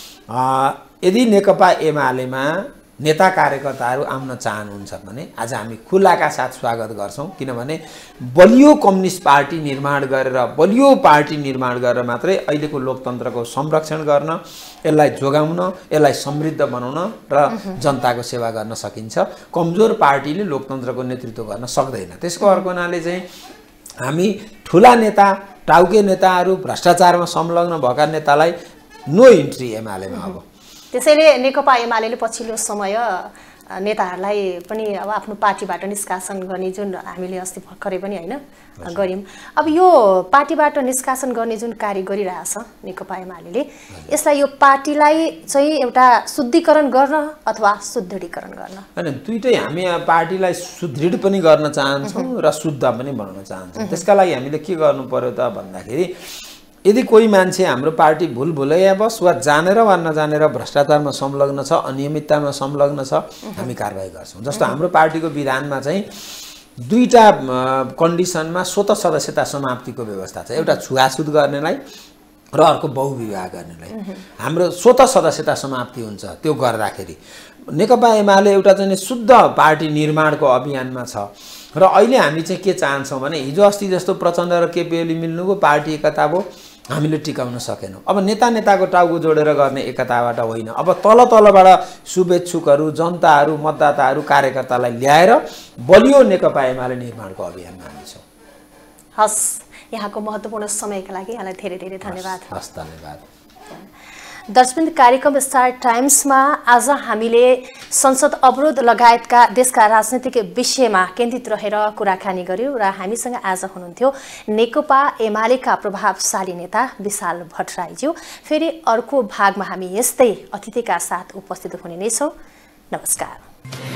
यदि नेकपा एमालेमा नेता कार्यकर्ताहरू आउन चाहनुहुन्छ भने आज हामी खुलाका साथ स्वागत गर्छौँ। किनभने बलियो कम्युनिस्ट पार्टी निर्माण गरेर, बलियो पार्टी निर्माण गरेर मात्रै अहिलेको लोकतन्त्रको संरक्षण गर्न, यसलाई जोगाउन, यसलाई समृद्ध बनाउन र जनताको सेवा गर्न सकिन्छ। कमजोर पार्टीले लोकतन्त्रको नेतृत्व गर्न सक्दैन। त्यसको अर्को हुनाले चाहिँ हामी ठुला नेता, टाउके नेताहरू, भ्रष्टाचारमा संलग्न भएका नेतालाई नो इन्ट्री एमालेमा। अब त्यसैले नेकपा एमालेले पछिल्लो समय नेताहरूलाई पनि अब आफ्नो पार्टीबाट निष्कासन गर्ने जुन हामीले अस्ति भर्खरै पनि होइन गऱ्यौँ। अब यो पार्टीबाट निष्कासन गर्ने जुन कार्य गरिरहेछ नेकपा एमालेले, यसलाई यो पार्टीलाई चाहिँ एउटा शुद्धिकरण गर्न अथवा सुदृढीकरण गर्न? होइन, दुइटै। हामी पार्टीलाई सुदृढ पनि गर्न चाहन्छौँ र शुद्ध पनि बनाउन चाहन्छौँ। त्यसका लागि हामीले के गर्नु पर्यो त भन्दाखेरि, यदि कोही मान्छे हाम्रो पार्टी भुल भुलैया बस वा जानेर वा नजानेर भ्रष्टाचारमा संलग्न छ, अनियमिततामा संलग्न छ, हामी कारबाही गर्छौँ। जस्तो हाम्रो पार्टीको विधानमा चाहिँ दुईटा कन्डिसनमा स्वतः सदस्यता समाप्तिको व्यवस्था छ। एउटा छुवाछुत गर्नेलाई र अर्को बहुविवाह गर्नेलाई। हाम्रो स्वतः सदस्यता समाप्ति हुन्छ। त्यो गर्दाखेरि नेकपा एमाले एउटा चाहिँ शुद्ध पार्टी निर्माणको अभियानमा छ। र अहिले हामी चाहिँ के चाहन्छौँ भने, हिजो अस्ति जस्तो प्रचण्ड र केपी ओली मिल्नुभयो, पार्टी एकता भयो, हामीले टिकाउन सकेनौँ। अब नेता नेताको टाउको जोडेर गर्ने एकताबाट होइन, अब तल तलबाट शुभेच्छुकहरू, जनताहरू, मतदाताहरू, कार्यकर्तालाई ल्याएर बलियो नेकपा एमाले निर्माणको अभियानमा हामी छौँ। हस्, यहाँको महत्त्वपूर्ण समयका लागि यहाँलाई धेरै धेरै धन्यवाद। हस्, धन्यवाद। दर्शक, कार्यक्रम स्टार टाइम्समा आज हामीले संसद अवरोध लगायतका देशका राजनीतिक विषयमा केन्द्रित रहेर कुराकानी गर्यौं र हामीसँग आज हुनुहुन्थ्यो नेकपा एमालेका प्रभावशाली नेता विशाल भट्टराईज्यू। फेरि अर्को भागमा हामी यस्तै अतिथिका साथ उपस्थित हुने नै छौं। नमस्कार।